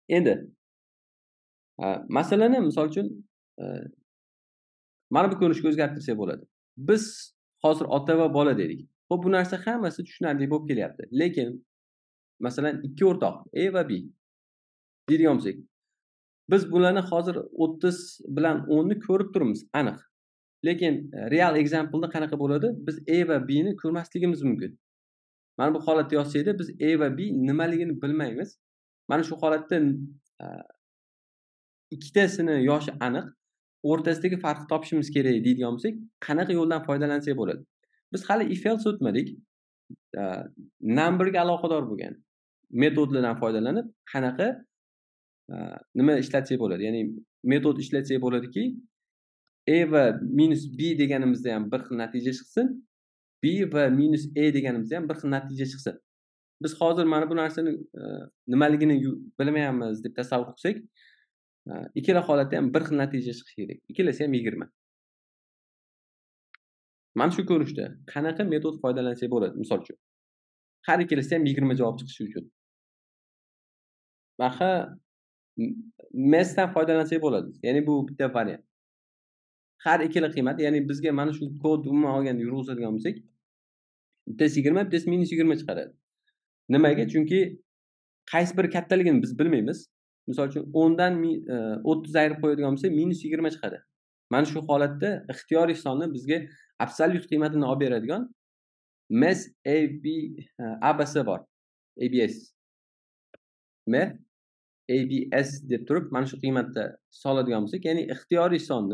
Endi a, masalani misol uchun e, mana bu ko'rinishga o'zgartirsak bo'ladi. Biz hozir ota va bola dedik. Xo'p, bu narsa hammasi tushunarli bo'lib kelyapti. Lekin masalan ikki o'rtoq A va B deydigan bo'lsak, biz bularni hozir o'ttiz bilan o'nni ko'rib turibmiz, aniq. Lekin real example da qanaqa bo'ladi? Biz A va B ni ko'rmasligimiz mumkin. Mana bu holatda yozsaydi, biz A va B nimaligini bilmaymiz. Mana shu holatda e, ikkitasini yoshi aniq, o'rtasidagi farqni topishimiz kerak deydigan bo'lsak, qanaqa yo'ldan foydalansak bo'ladi? Biz hali if else o'tmadik. E, numberga aloqador bo'lgan metodlardan foydalanib qanaqa e, nima ishlatsak bo'ladi? Ya'ni metod ishlatsak bo'ladiki, A va minus B deganimizda ham bir xil natija chiqsin, B va minus A deganimizda ham bir xil natija chiqsin. Biz hozir mana bu narsani e, nimaligini bilmayapmiz deb tasavvur qilsak, e, ikkala holatda ham bir xil natija chiqishi kerak. Ikkalasi ham yigirma. Mana shu ko'rinishda qanaqa metod foydalansak bo'ladi, misol uchun. Har ikkalasi ham yigirma javob chiqishi uchun. Baxa mesdan foydalansak bo'ladi. Ya'ni bu bitta variant. Har ikkala qiymat, ya'ni bizga mana shu kod umuman olganda yurg'izadigan bo'lsak, bittasi yigirma, bittasi minus yigirma chiqaradi. Nimaga? Chunki qaysi biri kattaligini biz bilmaymiz. Misol uchun o'ndan o'ttiz ayirib qo'yadigan bo'lsak, minus yigirma chiqadi. Mana shu holatda ixtiyoriy sonni bizga absolyut qiymatini olib beradigan mes A B A B S bor. A B S. Mes A B S deb turib, mana shu qiymatda soladigan bo'lsak, ya'ni ixtiyoriy sonni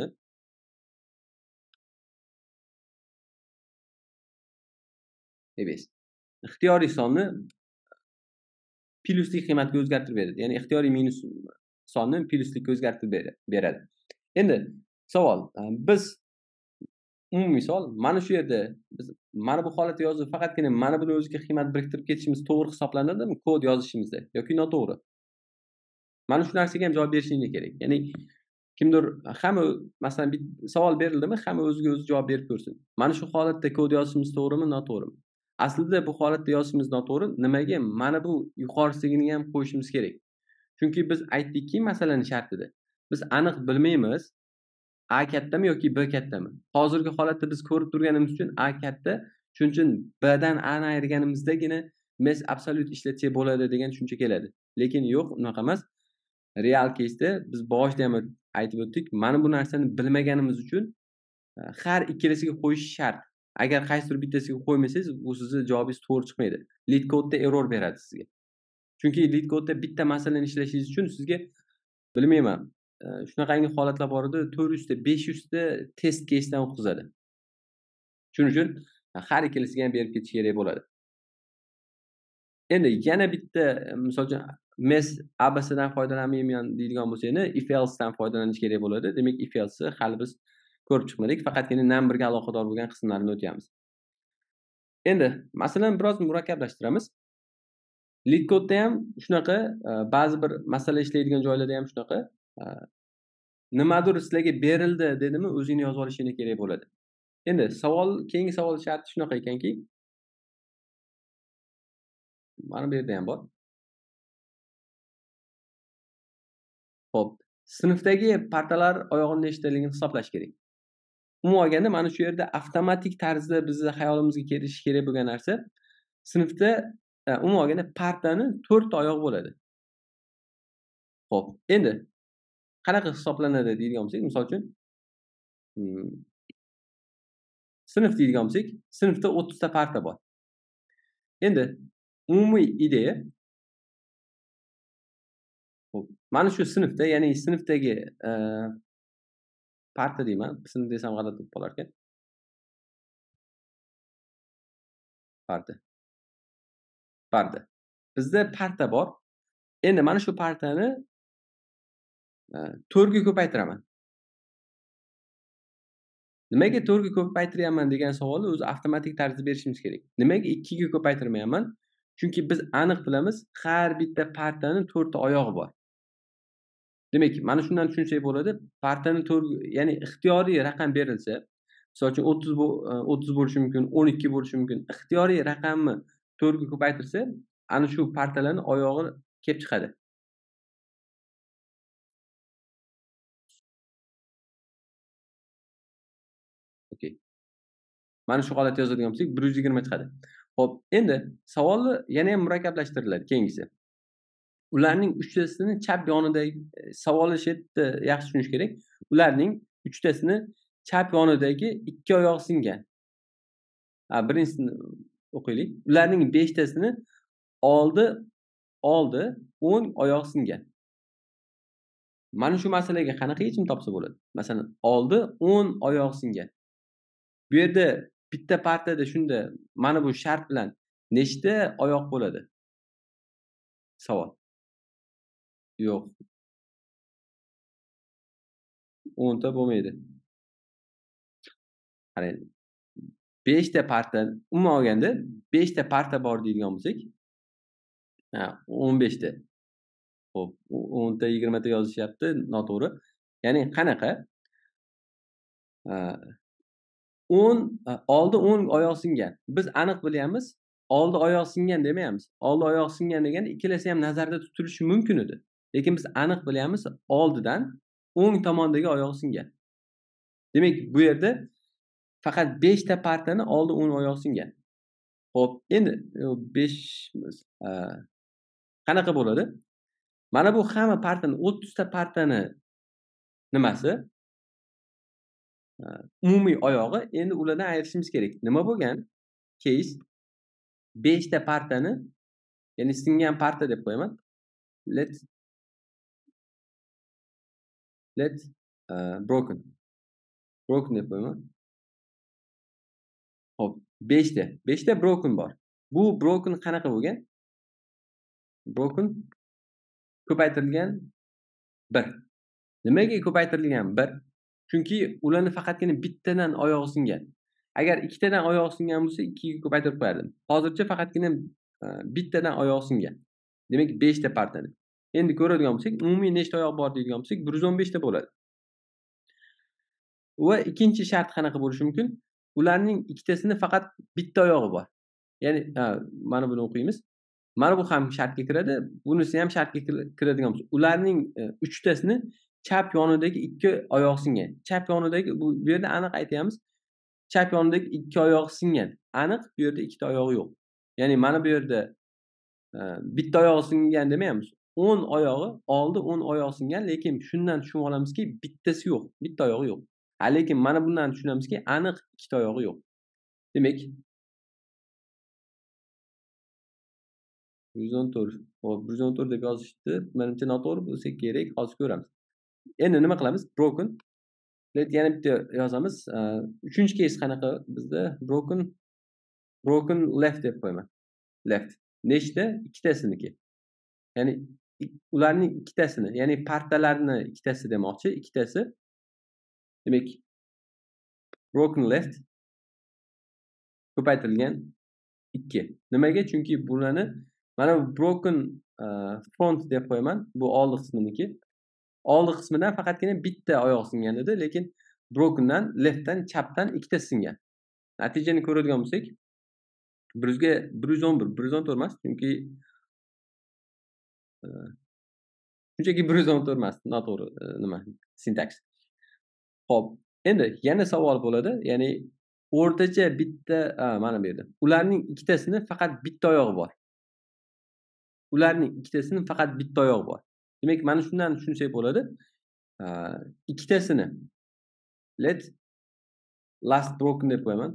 A B S. Ixtiyoriy sonni plyusli qiymatga o'zgartirib beradi. Ya'ni ixtiyoriy minus sonni plyuslikka o'zgartirib beradi. Endi savol, biz umumiy savol, mana shu yerda biz mana bu holatda yozib faqatgina mana buni o'ziga qiymat biriktirib ketishimiz to'g'ri hisoblanadimi kod yozishimizda yoki noto'g'ri? Mana shu narsaga ham javob berishingiz kerak. Ya'ni kimdir hamma masalan bir savol berildimi, hamma o'ziga o'zi javob berib ko'rsin. Mana shu holatda kod yozishimiz to'g'rimi, noto'g'rimi? Aslida bu holatda yozishimiz noto'g'ri. Nimaga? Mana bu yuqorisigini ham qo'yishimiz kerak. Chunki biz aytdikki, masalaning shartida biz aniq bilmaymiz A kattami yoki B kattami. Hozirgi holatda biz ko'rib turganimiz uchun A katta, shuning uchun B dan A ni ayirganimizdagina mes absolyut ishlatsak bo'ladi degan tushuncha keladi. Lekin yo'q, unaqa emas. Real case'da biz boshida ham aytib o'tdik, mana bu narsani bilmaganimiz uchun har ikkalasiga qo'yish shart. Agar qaysidir bittasiga qo'ymasangiz, bu sizning javobingiz to'g'ri chiqmaydi. Lead code'da error beradi sizga. Chunki lead code'da bitta masalani ishlashingiz uchun sizga bilmayman, shunaqangi holatlar bor edi, to'rt yuz ta, besh yuz ta test case'dan o'tkazadi. Shuning uchun har ikkalasiga ham berib ketish kerak bo'ladi. Endi yana bitta, misol uchun mes A B S'dan foydalanmayman deydigan bo'lsangiz, if else dan foydalanish kerak bo'ladi. Demak, if else hali biz ko'rib chiqmadik, faqatgina numberga aloqador bo'lgan qismlarini o'tyapmiz. Endi masalan biroz murakkablashtiramiz. Lead code'da ham shunaqa, ba'zi bir masala ishlaydigan joylarda ham shunaqa, nimadir sizlarga berildi dedimi, o'zingni yozib olishing kerak bo'ladi. Endi savol, keyingi savol sharti shunaqa ekanki, mana bu yerda ham bor. Xo'p, sinfdagi partalar oyog'ini nechtaligini hisoblash kerak. Umuman olganda mana shu yerda avtomatik tarzda bizni hayolimizga kelishi kerak bo'lgan narsa, sinfda umuman olganda partani to'rt oyoq bo'ladi. Xo'p, endi qanaqa hisoblanadi deydigan bo'lsak, misol uchun sinf deydigan bo'lsak, sinfda o'ttiz ta parta bor. Endi umumiy ideya, xo'p, mana shu sinfda, ya'ni sinfdagi parta deyman, sinf desam g'alati bo'lib qolar ekan. Parta. Parta. Bizda parta bor. Endi mana shu partani to'rtga ko'paytiraman. Nimaga to'rtga ko'paytiryapman degan savolni o'zi avtomatik tarzda berishimiz kerak. Nimaga ikkiga ko'paytirmayapman? Chunki biz aniq bilamiz, har bitta partani to'rtta oyog'i bor. Demak, mana shundan tushunsak bo'ladi, partani to'rt, ya'ni ixtiyoriy raqam berilsa, misol uchun o'ttiz o'ttiz bo'lishi mumkin, o'n ikki bo'lishi mumkin. Ixtiyoriy raqamni to'rtga ko'paytirsa, ana shu partalarning oyog'i kelib chiqadi. Mana shu holatda yozadigan bo'lsak, bir yuz yigirma chiqadi. Xo'p, endi savolni yana ham murakkablashtiriladi keyingisi. Ularning uchtasini chap yonidagi savolni shu yerda yaxshi tushunish kerak. Ularning uchtasini chap yonidagi ikki oyoq singan. Ha, birinchisini o'qiylik. Ularning beshtasini oldi oldi o'ng oyoq singan. Mana shu masalaga qanaqa yechim topsa bo'ladi? Masalan, oldi o'ng oyoq singan. Bu yerda bitta partiyada shunda mana bu shart bilan nechta oyoq bo'ladi? Savol. Yo'q. o'n ta bo'lmaydi. Qarang. besh ta parta, umuman olganda besh ta parta bor deydigan bo'lsak, ha, o'n besh ta. Xo'p, o'n ta, yigirma ta yozishyapti, noto'g'ri. Ya'ni qanaqa? o'n oldi o'ng oyoq singan. Biz aniq bilyapmiz, oldi oyoq singan demayapmiz. Oldi oyoq singan degani ikkalasi ham nazarda tutilishi mumkin edi. Lekin biz aniq bilyapmiz, oldidan o'ng tomondagi oyoq singan. Demak, bu yerda faqat besh ta partani oldi o'ng oyoq singan. Xo'p, endi besh qanaqa bo'ladi? Mana bu hamma partani o'ttiz ta partani nimasi? Umumiy oyog'i. Endi ulardan ayirishimiz kerak. Nima bo'lgan? Case besh ta partani, ya'ni singan parta deb qo'yaman. Let let uh, broken. Broken deb qo'yaman. Xo'p, besh ta. besh ta broken bor. Bu broken qanaqa bo'lgan? Broken ko'paytirilgan bir. Nimaga ko'paytirilgan bir? Chunki ularni faqatgina bittadan oyog'i singan. Agar ikkitadan oyog'i singan bo'lsa, ikkiga ko'paytirib qo'yardim. Hozircha faqatgina bittadan oyog'i singan. Demak, besh ta partani. Endi ko'radigan bo'lsak, umumiy nechta oyoq bor deydigan bo'lsak, bir yuz o'n besh ta bo'ladi. Va ikkinchi shart qanaqa bo'lishi mumkin? Ularning ikkitasini faqat bitta oyog'i bor. Ya'ni, mana buni o'qiymiz. Mana bu ham shartga kiradi, bunisi ham shartga kiradigan bo'lsa, ularning uchtasini chap yonidagi ikki oyoq singan. Chap yonidagi bu yerda aniq aytamiz. Chap yonidagi ikki oyoq singan. Aniq bu yerda ikkita oyog'i yo'q. Ya'ni mana bu yerda bitta oyog'i singan demaymiz. o'n oyog'i, oldi o'n oyoq singan, lekin shundan tushunib olamizki, bittasi yo'q, bitta oyog'i yo'q. Ha, lekin mana bundan tushunamizki, aniq ikkita oyog'i yo'q. Demak, bir yuz o'n to'rt. Xo'p, bir yuz o'n to'rt deb yozishdi. Menimcha noto'g'ri bo'lsa kerak, hozir ko'ramiz. Endi nima qilamiz? Broken. Let yana bitta yozamiz. Uchinchi case qanaqa bizda? Broken broken left deb qo'yaman. Left. Nechta? Ikkitasiniki. Ya'ni ularning ikkitasini, ya'ni partalarni ikkitasi demoqchi, ikkitasi. Demak, broken left ko'paytirilgan ikki. Nimaga? Chunki bularni mana bu broken front deb qo'yaman. Bu oldi qisminiki. Oldi qismidan faqatgina bitta oyoq singan edi, lekin brokendan, leftdan, chapdan ikkita singan. Natijani ko'radigan bo'lsak, bir yuz ga bir yuz o'n bir, bir yuz o'n to'rt emas, chunki shunchaki bir yuz o'n to'rt emas, noto'g'ri nima, sintaks. Xo'p, endi yana savol bo'ladi, ya'ni o'rtacha bitta, mana bu yerda. Ularning ikkitasini faqat bitta oyog'i bor. Ularning ikkitasini faqat bitta oyog'i bor. Demak, mana shundan tushunsak bo'ladi. Ikkitasini let last broken deb qo'yaman.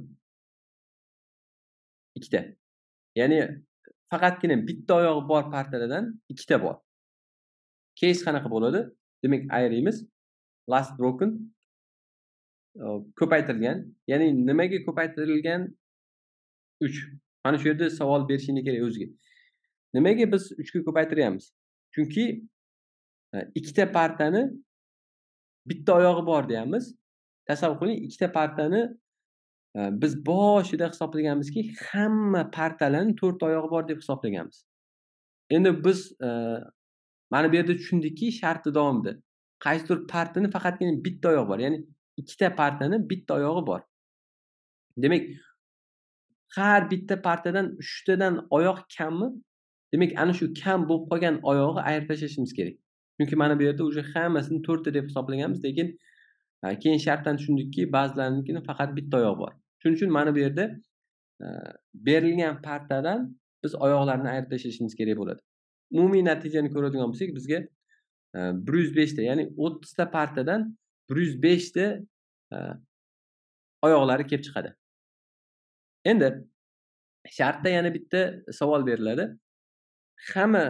Ikkita. Ya'ni faqatgina bitta oyog'i bor partalardan ikkita bor. Case qanaqa bo'ladi? Demak, ayiramiz. Last broken ko'paytirilgan. Ya'ni nimaga ko'paytirilgan? uch. Mana shu yerda savol berishingni kerak o'ziga. Nimaga biz uch ga ko'paytiryapmiz? Chunki ikkita partani bitta oyog'i bor deyapmiz. Tasavvur qiling, ikkita partani biz boshida hisoblaganmizki, hamma partalarning to'rt oyog'i bor deb hisoblaganmiz. Endi biz mana bu yerda tushundikki, sharti davomida qaysidir partani faqatgina bitta oyog'i bor. Ya'ni ikkita partani bitta oyog'i bor. Demak, har bitta partadan uchtadan oyoq kammi? Demak, ana shu kam bo'lib qolgan oyog'i ayirib tashlashimiz kerak. Chunki mana bu yerda uje hammasini to'rtta deb hisoblaganmiz, lekin keyin shartdan tushundikki, ba'zilarinikini faqat bitta oyoq bor. Shuning uchun mana bu yerda e, berilgan partadan biz oyoqlarni ayirib tashlashimiz kerak bo'ladi. Umumiy natijani ko'radigan bo'lsak, bizga e, bir yuz besh ta, ya'ni o'ttiz ta partadan bir yuz besh ta e, oyoqlari kelib chiqadi. Endi shartda yana bitta savol beriladi. Hamma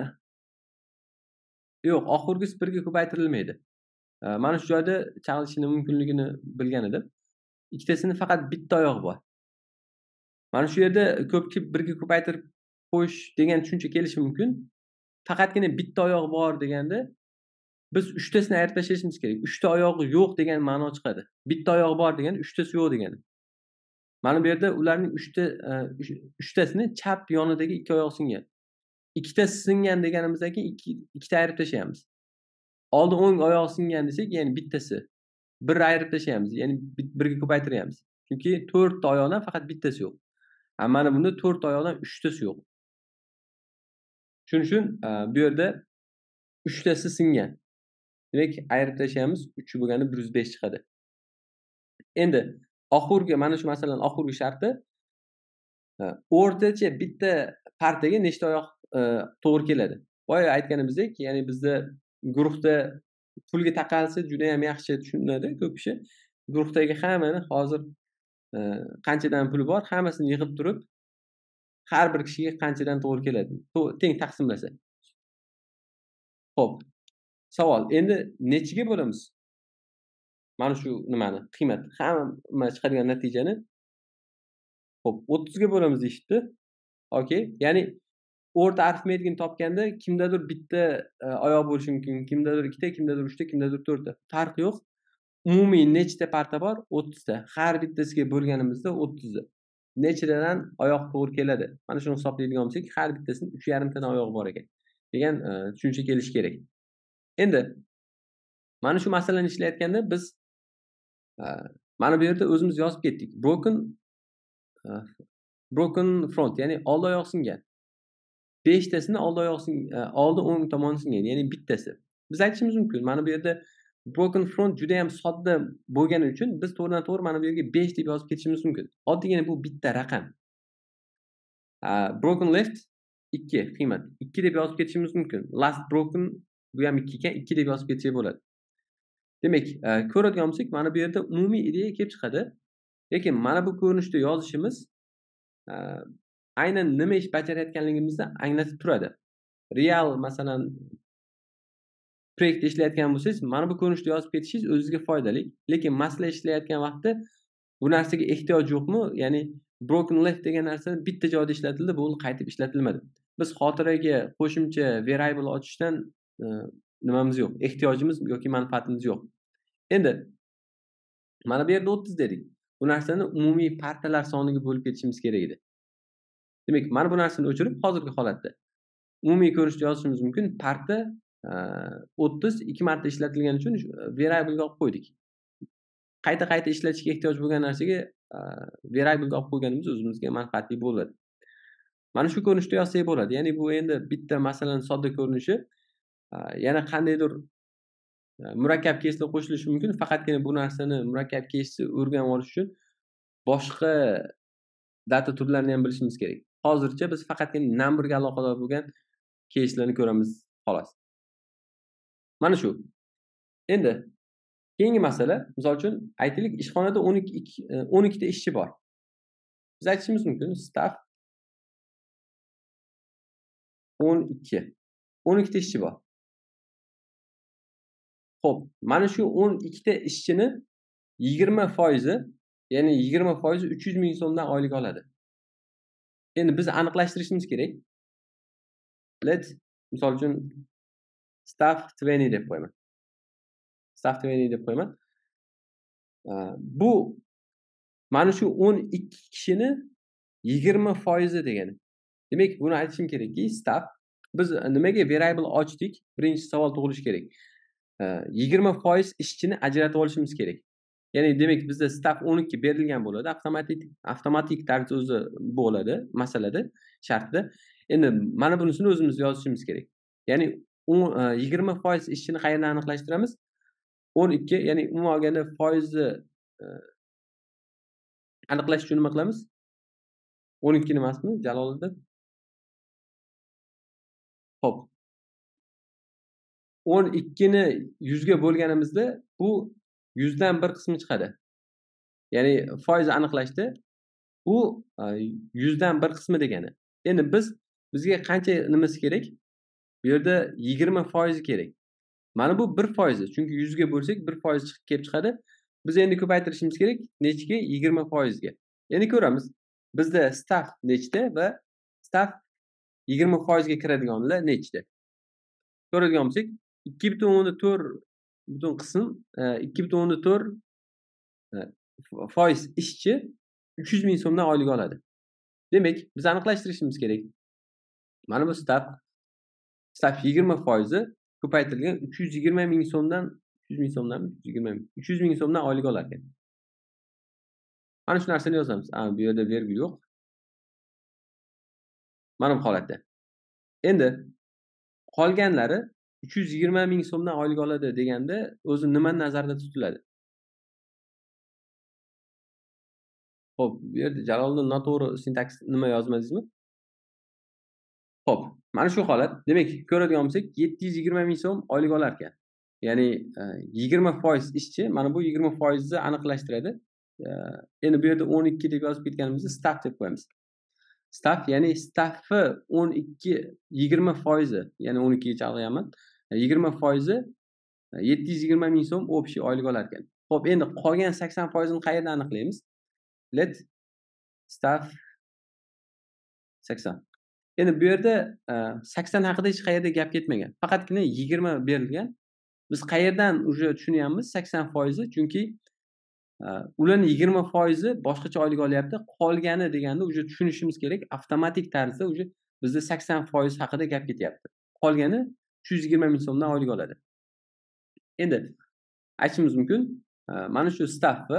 yo'q, oxirgisi birga ko'paytirilmaydi. E, Mana shu joyda chalishini mumkinligini bilgan edim. Ikkitasini faqat bitta oyog'i bor. Mana shu yerda ko'pchilik birga ko'paytirib qo'yish degan tushuncha kelishi mumkin. Faqatgina bitta oyog'i bor deganda biz uchtasini ayirib tashlashimiz kerak. uchta oyog'i yo'q degan ma'no chiqadi. Bitta oyog'i bor degani uchtasi yo'q degani. Mana bu yerda ularning uchta uchtasini chap yonidagi ikki oyoq singan. Ikkitasi singan deganimizdan keyin ikki ikkita ayirib tashlaymiz. Oldi o'ng oyoq singan desak, ya'ni bittasi. Bir ayirib tashlaymiz, ya'ni birga ko'paytiryapmiz. Chunki to'rtta oyoqdan faqat bittasi yo'q. Mana bunda to'rt oyoqdan uchtasi yo'q. Shuning uchun bu yerda uchtasi singan. Demak, ayirib tashlaymiz, uch bo'lganda bir yuz besh chiqadi. Endi oxirgi, mana shu masalan oxirgi sharti o'rtacha bitta partaga nechta oyoq to'g'ri keladi. Boya aytganimizdek, ya'ni bizda guruhda pulga taqalsa juda ham yaxshi tushunadi ko'p kishi. Guruhdagi hammani hozir qanchadan puli bor, hammasini yig'ib turib, har bir kishiga qanchadan to'g'ri keladi, teng taqsimlasa. Xo'p. Savol, endi nechiga bo'lamiz? Mana shu nimani, qiymat, hamma chiqadigan natijani xo'p, o'ttiz ga bo'lamiz deyishibdi. Okay. Ya'ni o'rta arifmetikni topganda kimdadir bitta oyoq bo'lishi mumkin, kimdadir ikkita, kimdadir uchta, kimdadir to'rtta. Farqi yo'q. Umumiy nechta parta bor? o'ttiz ta. Har bittasiga bo'lganimizda o'ttiz. Nechidan oyoq to'g'ri keladi? Mana shuni hisoblaydigan bo'lsak, har bittasini uch yarim tadan oyog'i bor ekan degan tushuncha kelishi kerak. Endi mana shu masalani ishlayotganda biz mana bu yerda o'zimiz yozib ketdik. Broken broken front, ya'ni oldi oyoq singan. besh tasini oldi oyoq singan, oldi o'ng tomoni singan, ya'ni bittasi. Biz aytishimiz mumkin, mana bu yerda broken front juda ham sodda bo'lgani uchun biz to'g'ridan to'g'ri mana bu yerga besh deb yozib ketishimiz mumkin. Oddiygina bu bitta raqam. Broken left ikki qiymat. ikki deb yozib ketishimiz mumkin. Last broken bu ham ikki ekan, ikki deb yozib ketsak bo'ladi. Demak, ko'radigan bo'lsak, mana bu yerda umumiy ideya kelib chiqadi. Lekin mana bu ko'rinishda yozishimiz aynan nima ish bajarayotganligimizni anglatib turadi. Real masalan proyektda ishlayotgan bo'lsangiz, mana bu ko'rinishda yozib ketishingiz o'zingizga foydali. Lekin masala ishlayotgan vaqtda bu narsaga ehtiyoj yo'qmi? Ya'ni broken left degan narsa bitta joyda ishlatildi, bu qaytib ishlatilmadi. Biz xotiraga qo'shimcha variable ochishdan nimamiz yo'q, ehtiyojimiz yoki manfaatimiz yo'q. Endi mana bu yerda o'ttiz dedik. Bu narsani umumiy partalar soniga bo'lib ketishimiz kerak edi. Demak, mana bu narsani o'chirib hozirgi holatda umumiy ko'rinishda yozishimiz mumkin. Parta o'ttiz ikki marta ishlatilgani uchun variable ga olib qo'ydik. Qayta-qayta ishlatishga ehtiyoj bo'lgan narsaga variable ga olib qo'yganimiz o'zimizga manfaatli bo'ladi. Mana shu ko'rinishda yozsak bo'ladi. Ya'ni bu endi bitta masalan sodda ko'rinishi. Yana qandaydir murakkab keyslar qo'shilishi mumkin. Faqatgina bu narsani murakkab keysni o'rganib olish uchun boshqa data turlarini ham bilishimiz kerak. Hozircha biz faqatgina numberga aloqador bo'lgan keyslarni ko'ramiz xolos. Mana shu. Endi keyingi masala, misol uchun aytaylik, ishxonada o'n ikki ta ishchi bor. Biz aytishimiz mumkin, staff o'n ikki. o'n ikki ta ishchi bor. Xo'p, mana shu o'n ikki ta ishchini yigirma foiz, ya'ni yigirma foiz uch yuz ming so'mdan oylik oladi. Endi biz aniqlashtirishimiz kerak. Let misol uchun staff yigirma deb qo'yaman. Staff yigirma deb qo'yaman. Bu mana shu o'n ikki kishini yigirma foiz degani. Demak, buni aytishim kerakki, staff biz nimaga variable ochdik? Birinchi savol tug'ilishi kerak. yigirma foiz ishchini ajratib olishimiz kerak. Ya'ni demak bizda staff o'n ikki berilgan bo'ladi, avtomatik avtomatik tarzda o'zi bo'ladi masalada, shartda. Endi mana bunisini o'zimiz yozishimiz kerak. Ya'ni yigirma foiz ishchini qayerdan aniqlashtiramiz? o'n ikki, ya'ni umuman olganda foizni aniqlash uchun nima qilamiz? o'n ikki ni emasmi, Jaloliddin? Xo'p. o'n ikki ni yuz ga bo'lganimizda bu yuz dan bir qismi chiqadi. Ya'ni foizni aniqlashda bu yuz dan bir qismi degani. Endi biz bizga qancha nimasi kerak? Bu yerda yigirma foiz kerak. Mana bu bir foiz. Chunki yuz ga bo'lsak bir foiz chiqib kelib chiqadi. Biz endi ko'paytirishimiz kerak nechiga? yigirma foiz ga. Endi ko'ramiz. Bizda staff nechta va staff yigirma foiz ga kiradiganlar nechta? Ko'radigan bo'lsak, ikki butun o'ndan to'rt butun qism ikki butun o'ndan to'rt foiz ishchi uch yuz ming so'mdan oylik oladi. Demak, biz aniqlashtirishimiz kerak. Mana bu staff staff yigirma foiz ko'paytirilgan uch yuz yigirma ming so'mdan uch yuz ming so'mdanmi? uch yuz yigirma ming. uch yuz ming so'mdan oylik olar ekan. Mana shu narsani yozamiz. A, bu yerda vergul yo'q. Mana bu holatda. Endi qolganlari uch yuz yigirma ming so'mdan oylik oladi deganda o'zi nimani nazarda tutiladi? Xo'p, bu yerda Jaloliddin noto'g'ri sintaks nima yozmadingizmi? Xo'p, mana shu holat. Demak, ko'radigan bo'lsak, yetti yuz yigirma ming so'm oylik olar ekan. Ya'ni yigirma foiz ishchi mana bu yigirma foiz ni aniqlashtiradi. Endi bu yerda o'n ikki deb yozib ketganimizda staff deb qo'yamiz. Staff ya'ni staff'i o'n ikki yigirma foiz, ya'ni o'n ikki ga chalg'iyapman. yigirma foiz yetti yuz yigirma ming so'm общий oylik olar ekan. Xo'p, endi qolgan sakson foiz ni qayerdan aniqlaymiz? Let staff sakson. Endi bu yerda sakson haqida hech qayerda gap ketmagan. Faqatgina yigirma berilgan. Biz qayerdan uje tushunyapmiz sakson foiz? Chunki ularning yigirma foiz boshqacha oylik olyapti. Qolgani deganda uje tushunishimiz kerak. Avtomatik tarzda uje bizda sakson foiz haqida gap ketyapti. Qolgani uch yuz yigirma ming so'mdan oylik oladi. Endi aytishimiz mumkin, mana shu staff'i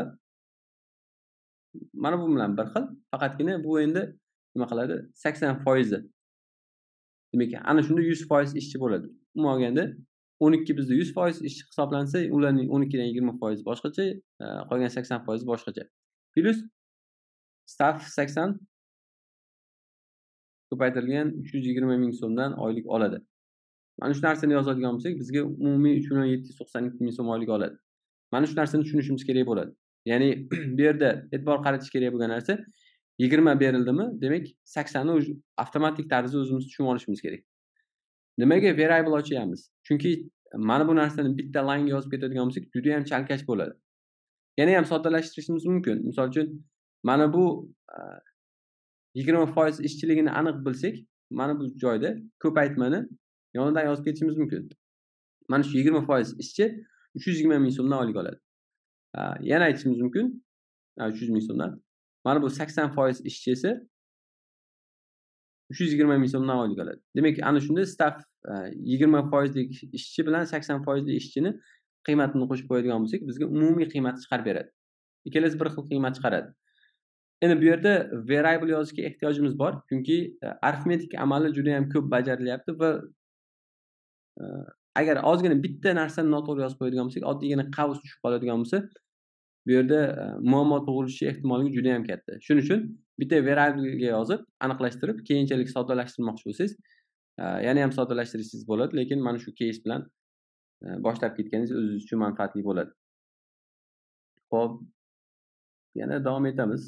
mana bu bilan bir xil. Faqatgina bu endi nima qiladi? sakson foiz. Demak, ana shunda yuz foiz ishchi bo'ladi. Umuman olganda o'n ikki bizda yuz foiz ishchi hisoblansa, ularning o'n ikki dan yigirma foiz boshqacha, qolgan sakson foiz boshqacha. Plus staff sakson ko'paytirilgan uch yuz yigirma ming so'mdan oylik oladi. Mana shu narsani yozadigan bo'lsak, bizga umumiy uch million yetti yuz to'qson ikki ming so'm oylik oladi. Mana shu narsani tushunishimiz kerak bo'ladi. Ya'ni bu yerda e'tibor qaratish kerak bo'lgan narsa yigirma berildimi, demak sakson ni avtomatik tarzda o'zimiz tushunib olishimiz kerak. Nimaga variable ochyapmiz? Chunki mana bu narsani bitta line ga yozib ketadigan bo'lsak, juda ham chalkash bo'ladi. Yana ham soddalashtirishimiz mumkin. Misol uchun, mana bu yigirma foiz ishchiligini aniq bilsak, mana bu joyda ko'paytmani yonidan yozib ketishimiz mumkin. Mana shu yigirma foiz ishchi uch yuz yigirma ming so'mdan oylik oladi. Yana aytishimiz mumkin, uch yuz ming so'mdan. Mana bu sakson foiz ishchi esa uch yuz yigirma ming so'mdan oylik oladi. Demak, ana shunda staff yigirma foiz lik ishchi bilan sakson foiz lik ishchini qiymatini qo'shib qo'yadigan bo'lsak, bizga umumiy qiymatni chiqarib beradi. Ikkalasi bir xil qiymat chiqaradi. Endi bu yerda variable yozishga ehtiyojimiz bor, chunki arifmetik amallar juda ham ko'p bajarilyapti va agar ozgina bitta narsani noto'g'ri yozib qo'yadigan bo'lsak, oddiygina qavs tushib qoladigan bo'lsa, bu yerda muammo tug'ilishi ehtimoli juda ham katta. Shuning uchun bitta variable ga yozib, aniqlashtirib, keyinchalik soddalashtirmoqchi bo'lsangiz, yana ham soddalashtirishingiz bo'ladi, lekin mana shu case bilan boshlab ketganingiz o'zingiz uchun manfaatli bo'ladi. Xo'p, yana davom etamiz.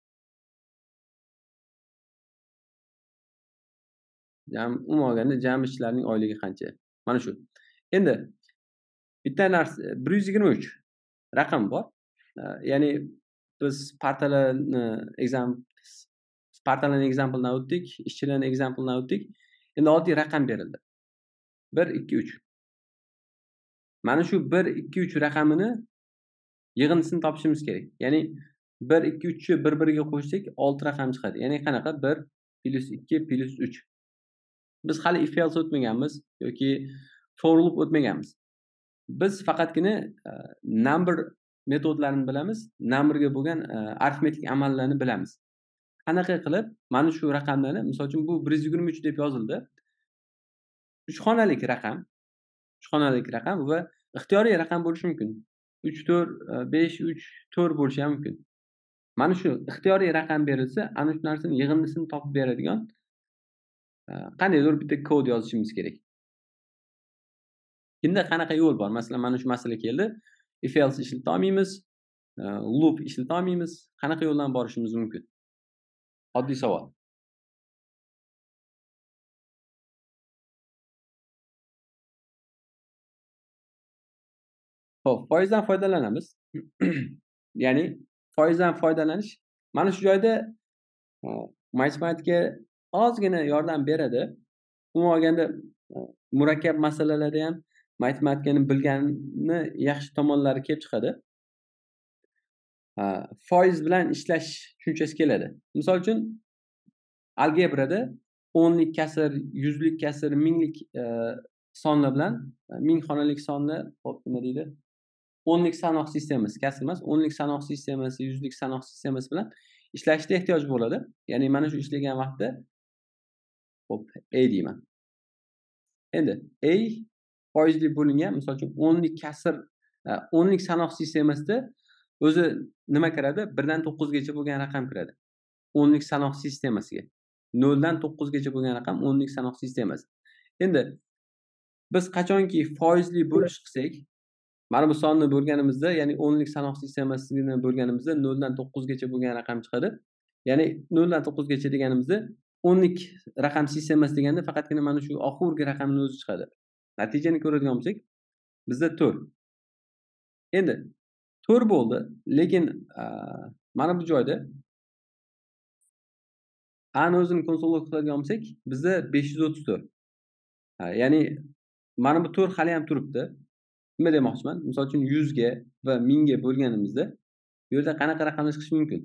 Jam umuman olganda jami ishchilarning oyligi qancha? Mana shu. Endi bitta narsa bir yuz yigirma uch raqam bor. Ya'ni biz partiyalarni example partiyalarni example'dan o'tdik, ishchilarni example'dan o'tdik. Endi oddiy raqam berildi. bir ikki uch. Mana shu bir ikki uch raqamini yig'indisini topishimiz kerak. Ya'ni bir ikki uch ni bir-biriga qo'shsak olti raqam chiqadi. Ya'ni qanaqa? bir plus ikki plus uch. Biz hali if else o'tmaganmiz yoki for loop o'tmaganmiz. Biz faqatgina number metodlarini bilamiz, numberga bo'lgan arifmetik amallarni bilamiz. Qanaqa qilib mana shu raqamlarni, misol uchun bu bir yuz yigirma uch deb yozildi. uch xonalik raqam, uch xonalik raqam va ixtiyoriy raqam bo'lishi mumkin. uch to'rt besh uch to'rt bo'lishi ham mumkin. mana shu ixtiyoriy raqam berilsa, ana shu narsani yig'indisini topib beradigan e, qandaydir bitta kod yozishimiz kerak. Endi qanaqa yo'l bor? Masalan, mana shu masala keldi. If else ishlata olmaymiz, e, loop ishlata olmaymiz. Qanaqa yo'ldan borishimiz mumkin? Oddiy savol. Xo'p, foizdan foydalanamiz. Ya'ni foizdan foydalanish mana shu joyda e, matematika ozgina yordam beradi. Umuman olganda e, murakkab masalalarda ham matematikani bilganni yaxshi tomonlari kelib chiqadi. E, Foiz bilan ishlash tushunchasi keladi. Misol uchun algebrada o'nlik kasr, yuzlik kasr, minglik e, sonlar bilan ming xonalik sonni, xo'p, nima deydi? O'nlik sanoq sistemasi, kasr emas, o'nlik sanoq sistemasi, yuzlik sanoq sistemasi bilan ishlashga ehtiyoj bo'ladi. Ya'ni mana shu ishlagan vaqtda xo'p, A deyman. Endi A foizli bo'lingan, misol uchun o'nlik kasr, o'nlik sanoq sistemasida o'zi nima kiradi? birdan to'qqizgacha bo'lgan raqam kiradi. O'nlik sanoq sistemasiga. noldan to'qqizgacha bo'lgan raqam o'nlik sanoq sistemasi. Endi biz qachonki foizli bo'lish qilsak, mana bu sonni bo'lganimizda, ya'ni o'nlik sanoq sistemasini bo'lganimizda noldan to'qqizgacha bo'lgan raqam chiqadi. Ya'ni noldan to'qqizgacha deganimizda o'nlik raqam sistemasi deganda faqatgina mana shu oxirgi raqamning o'zi chiqadi. Natijani ko'radigan bo'lsak, bizda to'rt. Endi to'rt bo'ldi, lekin mana bu joyda a ni o'zini konsolga qiladigan bo'lsak, bizda besh yuz o'ttiz to'rt. Ya'ni mana bu to'rt hali ham turibdi. Nima demoqchiman? Misol uchun yuz ga va ming ga bo'lganimizda bu yerda qanaqa raqamlar chiqishi mumkin?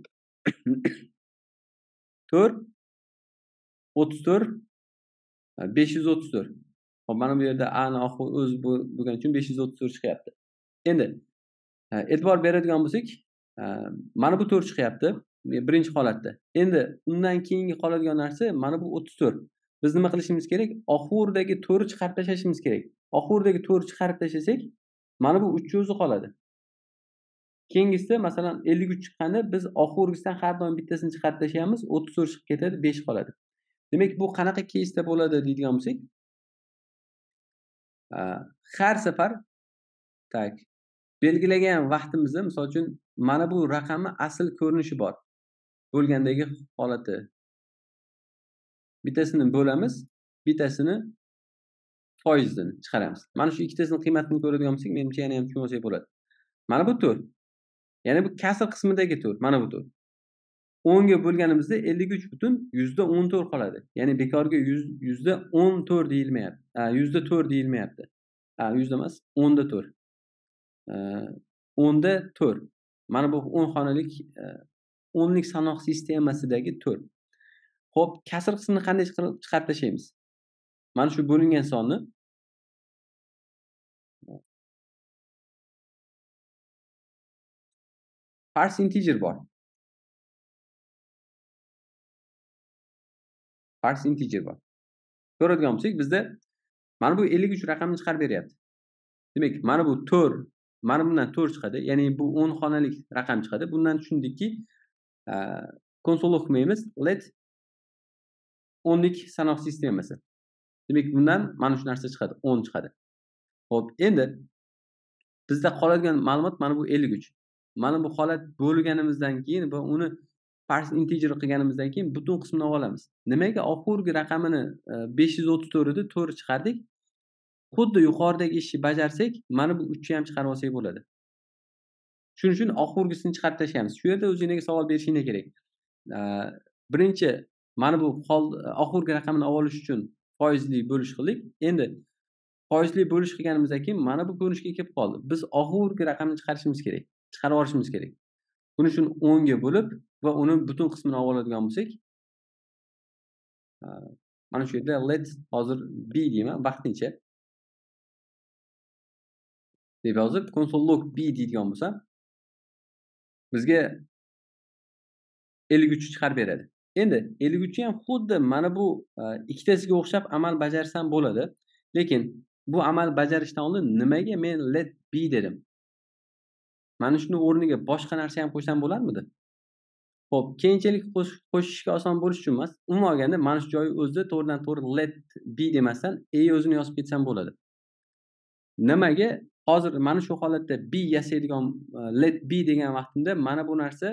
to'rt, o'ttiz to'rt, besh yuz o'ttiz to'rt. Hop, mana bu yerda a ni oxiri o'z bo'lgani uchun besh yuz o'ttiz to'rt chiqyapti. Endi e'tibor beradigan bo'lsak, mana bu to'rt chiqyapti birinchi holatda. Endi undan keyingi qoladigan narsa mana bu o'ttiz to'rt. Biz nima qilishimiz kerak? Oxirdagi to'rtni chiqarib tashlashimiz kerak. Oxirdagi to'rtni chiqarib tashlasak, mana bu uch o'zi qoladi. Keyingisida masalan ellik uch chiqqanda biz oxirgisidan har doim bittasini chiqarib tashlaymiz, o'ttiz to'rt chiqib ketadi, besh qoladi. Demak, bu qanaqa keysda bo'ladi deydigan bo'lsak, har safar tak belgilagan vaqtimizda, misol uchun mana bu raqamni asl ko'rinishi bor. Bo'lgandagi holati. Bittasini bo'lamiz, bittasini foizini chiqaramiz. Mana shu ikkitasining qiymatini ko'radigan bo'lsak, menimcha yana ham tushunib olsak bo'ladi. Mana bu to'rt. Ya'ni bu kasr qismidagi to'rt, mana bu to'rt. o'n ga bo'lganimizda ellik uch butun yuzda o'n to'rt qoladi. Ya'ni bekorga yuzda o'n to'rt deyilmayapti. Ha, yuzda to'rt deyilmayapti. Ha, yuzda emas, o'nda to'rt. o'nda to'rt. Mana bu o'n xonalik o'nlik sanoq sistemasidagi to'rt. Xo'p, kasr qismini qanday chiqarib tashlaymiz? Mana shu bo'lingan sonni parse integer bor. Parse integer bor. Ko'radigan bo'lsak, bizda mana bu ellik uch raqamni chiqarib beryapti. Demak, mana bu to'rt, mana bundan to'rt chiqadi. Ya'ni bu o'n xonalik raqam chiqadi. Bundan tushundikki, konsolga qilmaymiz, let o'nlik sanoq sistemasi. Demak, bundan mana shu narsa chiqadi, o'n chiqadi. Xo'p, endi bizda qoladigan ma'lumot mana bu ellik uch. Mana bu holat bo'lganimizdan keyin va uni parse integer qilganimizdan keyin butun qismini olamiz. Nimaga oxirgi raqamini besh yuz o'ttiz to'rt edi, to'rt chiqardik. Xuddi yuqoridagi ishni bajarsak, mana bu uchni ham chiqarib olsak bo'ladi. Shuning uchun oxirgisini chiqarib tashlaymiz. Shu yerda o'zingizga savol berishing kerak. Birinchi mana bu oxirgi raqamni olish uchun foizli bo'lish qildik. Endi foizli bo'lish qilganimizdan keyin mana bu ko'rinishga kelib qoldi. Biz oxirgi raqamni chiqarishimiz kerak. Chiqarib olishimiz kerak. Buning uchun o'n ga bo'lib va uni butun qismini oladigan bo'lsak, mana shu yerda let hozir b deyman, vaqtincha deb yozib, console log b deydigan bo'lsam, bizga ellik uch chiqarib beradi. Endi ellik uch ham xuddi mana bu ikkitasiga o'xshab amal bajarsam bo'ladi. Lekin bu amal bajarishdan oldin nimaga men let b dedim? Mana shuni o'rniga boshqa narsa ham qo'shsam bo'larmidi? Xo'p, keyinchalik qo'sh qo'shishga oson bo'lishi uchun emas, umuman olganda mana shu joyi o'zida to'g'ridan to'g'ri let b demasdan a o'zini yozib ketsam bo'ladi. Nimaga? Hozir mana shu holatda b yasaydigan let b degan vaqtimda mana bu narsa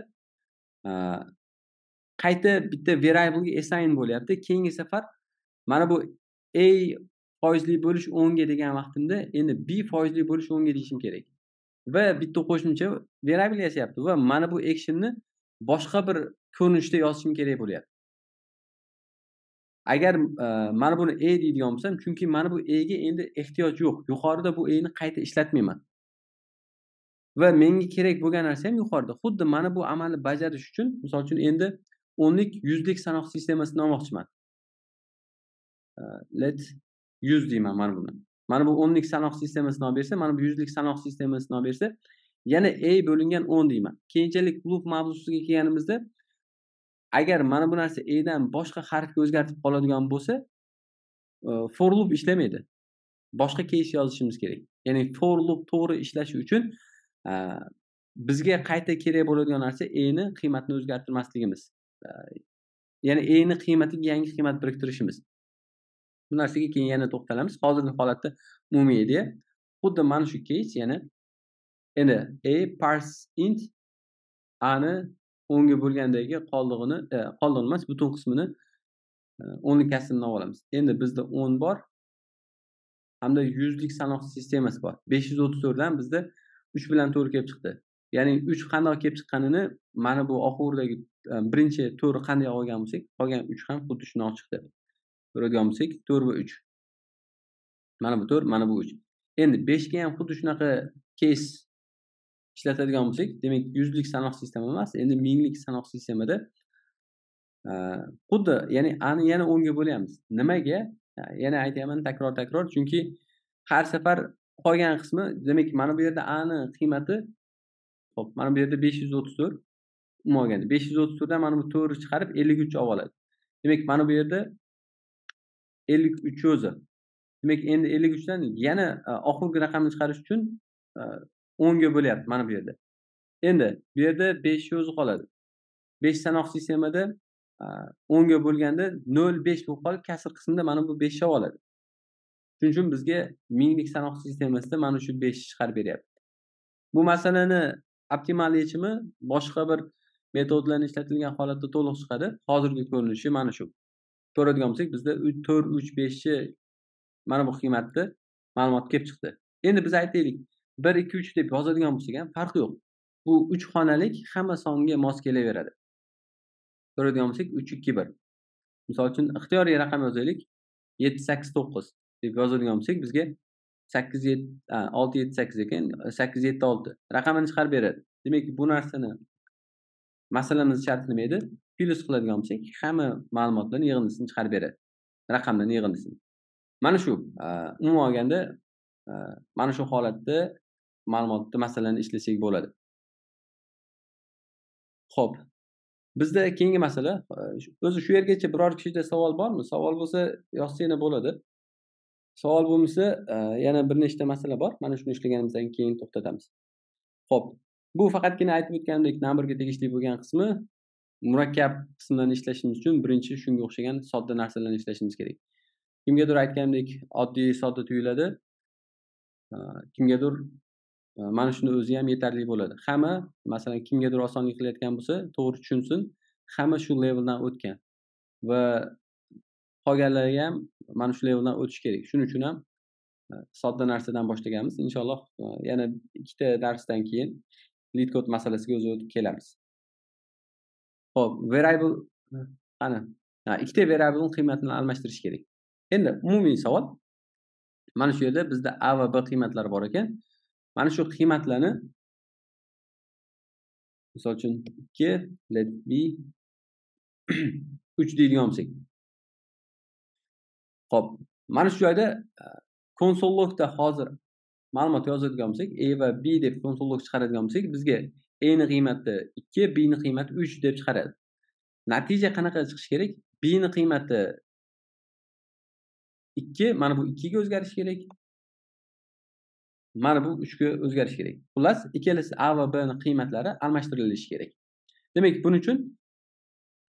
qayta bitta variable ga assign bo'lyapti. Keyingi safar mana bu a foizli bo'lish o'n ga degan vaqtimda endi b foizli bo'lish o'n ga deyishim kerak. Va bitta qo'shimcha variable yashayapti va mana bu action'ni boshqa bir ko'rinishda yozishim kerak bo'lyapti. Agar mana buni a deydigan bo'lsam, chunki mana bu a ga endi ehtiyoj yo'q. Yuqorida bu a ni qayta ishlatmayman. Va menga kerak bo'lgan narsa ham yuqorida. Xuddi mana bu amalni bajarish uchun, misol uchun endi o'nlik, yuzlik sanoq sistemasini olmoqchiman. Let yuz deyman mana buni. Mana bu o'nlik sanoq sistemasini olib bersa, mana bu yuzlik sanoq sistemasini olib bersa, yana a bo'lingan o'n deyman. Keyinchalik loop mavzusiga kelganimizda, agar mana bu narsa a dan boshqa harfga o'zgartib qoladigan bo'lsa, for loop ishlamaydi. Boshqa case yozishimiz kerak. Ya'ni for loop to'g'ri ishlashi uchun bizga qayta kerak bo'ladigan narsa a ni qiymatini o'zgartirmasligimiz. Ya'ni a ni qiymatiga yangi qiymat biriktirishimiz. Bu narsaga keyin yana to'xtalamiz. Hozirgi holatda umumiy idea xuddi mana shu case, ya'ni endi a parse int a ni o'n ga bo'lgandagi qoldig'ini, qoldig'ini emas, butun qismini o'nlik kasrini olib olamiz. Endi bizda o'n bor hamda yuzlik sanoq sistemasi bor. besh yuz o'ttiz to'rt dan bizda uch bilan to'rt kelib chiqdi. Ya'ni uch qanday kelib chiqqanini mana bu oxurdagi birinchi to'rni qanday olgan bo'lsak, qolgan uch ham xuddi shunaqa chiqdi. Ko'radigan bo'lsak, to'rt va uch. Mana bu to'rt, mana bu uch. Endi besh ga ham xuddi shunaqa case ishlatadigan bo'lsak, demak yuzlik sanoq sistema emas, endi minglik sanoq sistemada xuddi, ya'ni a ni yana o'n ga bo'lyapmiz. Nimaga? Yana aytaman takror-takror, chunki har safar qolgan qismi, demak mana bu yerda a ni qiymati, xo'p, mana bu yerda besh yuz o'ttiz to'rt umuman olganda besh yuz o'ttiz to'rt dan mana bu to'rt chiqarib ellik uch olib oladi. Demak mana bu yerda ellik uch o'zi. Demak endi ellik uch dan yana oxirgi raqamni chiqarish uchun o'n ga bo'lyapti mana bu yerda. Endi bu yerda besh o'zi qoladi. besh sanoq sistemada o'n ga bo'lganda nol besh bo'lib qolib, kasr qismida mana bu besh olib oladi. Shuning uchun bizga minglik sanoq sistemasida mana shu besh chiqarib beryapti. Bu masalani optimal yechimi boshqa bir metodlarni ishlatilgan holatda to'liq chiqadi. Hozirgi ko'rinishi mana shu. Ko'radigan bo'lsak, bizda to'rt, uch, besh mana bu qiymatda ma'lumot kelib chiqdi. Endi biz aytaylik, bir, ikki, uch deb yozadigan bo'lsak ham farqi yo'q. Bu uch xonalik hamma songa mos kelaveradi. Ko'radigan bo'lsak, uch, ikki, bir. Misol uchun ixtiyoriy raqam yozaylik. yetti, sakkiz, to'qqiz deb yozadigan bo'lsak, bizga sakkiz, yetti, olti, yetti, sakkiz ekan, sakkiz, yetti, olti raqamini chiqarib beradi. Demak, bu narsani masalamiz shartlamaydi. Plus qiladigan bo'lsak, hamma ma'lumotlarning yig'indisini chiqarib beradi. Raqamlarning yig'indisini. Mana shu, umuman olganda, mana shu holatda ma'lumotni masalani ishlasak bo'ladi. Xo'p. Bizda keyingi masala, o'zi shu yergacha biror kishida savol bormi? Savol bo'lsa, yozsanglar bo'ladi. Savol bo'lmasa, yana bir nechta masala bor. Mana shuni ishlaganimizdan keyin to'xtatamiz. Xo'p. Bu faqatgina aytib o'tgandek numberga tegishli bo'lgan qismi. Murakkab qismlarni ishlashimiz uchun birinchi shunga o'xshagan sodda narsalarni ishlashimiz kerak. Kimgadir aytgandek, oddiy, sodda tuyuladi. Kimgadir mana shuni o'zi ham yetarli bo'ladi. Hamma, masalan, kimgadir osonlik qilayotgan bo'lsa, to'g'ri tushunsin, hamma shu leveldan o'tgan va qolganlarga ham mana shu leveldan o'tish kerak. Shuning uchun ham sodda narsadan boshlaganmiz. Inshaalloh yana ikkita darsdan keyin lead code masalasiga o'zi o'tib kelamiz. Xo'p, variable qani? Ha, ikkita variable qiymatini almashtirish kerak. Endi umumiy savol, mana shu yerda bizda a va b qiymatlari bor ekan. Mana shu qiymatlarni misol uchun ikki, let b uch deydigan bo'lsak. Xo'p, mana shu joyda console logda hozir ma'lumot yozadigan bo'lsak, a va b deb console log chiqaradigan bo'lsak, bizga a ni qiymati ikki, b ni qiymati uch deb chiqaradi. Natija qanaqa chiqishi kerak? B ni qiymati ikki, mana bu ikki ga o'zgarishi kerak. Mana bu uch ga o'zgarishi kerak. Xullas, ikkalasi a va b ni qiymatlari almashtirilishi kerak. Demak, buning uchun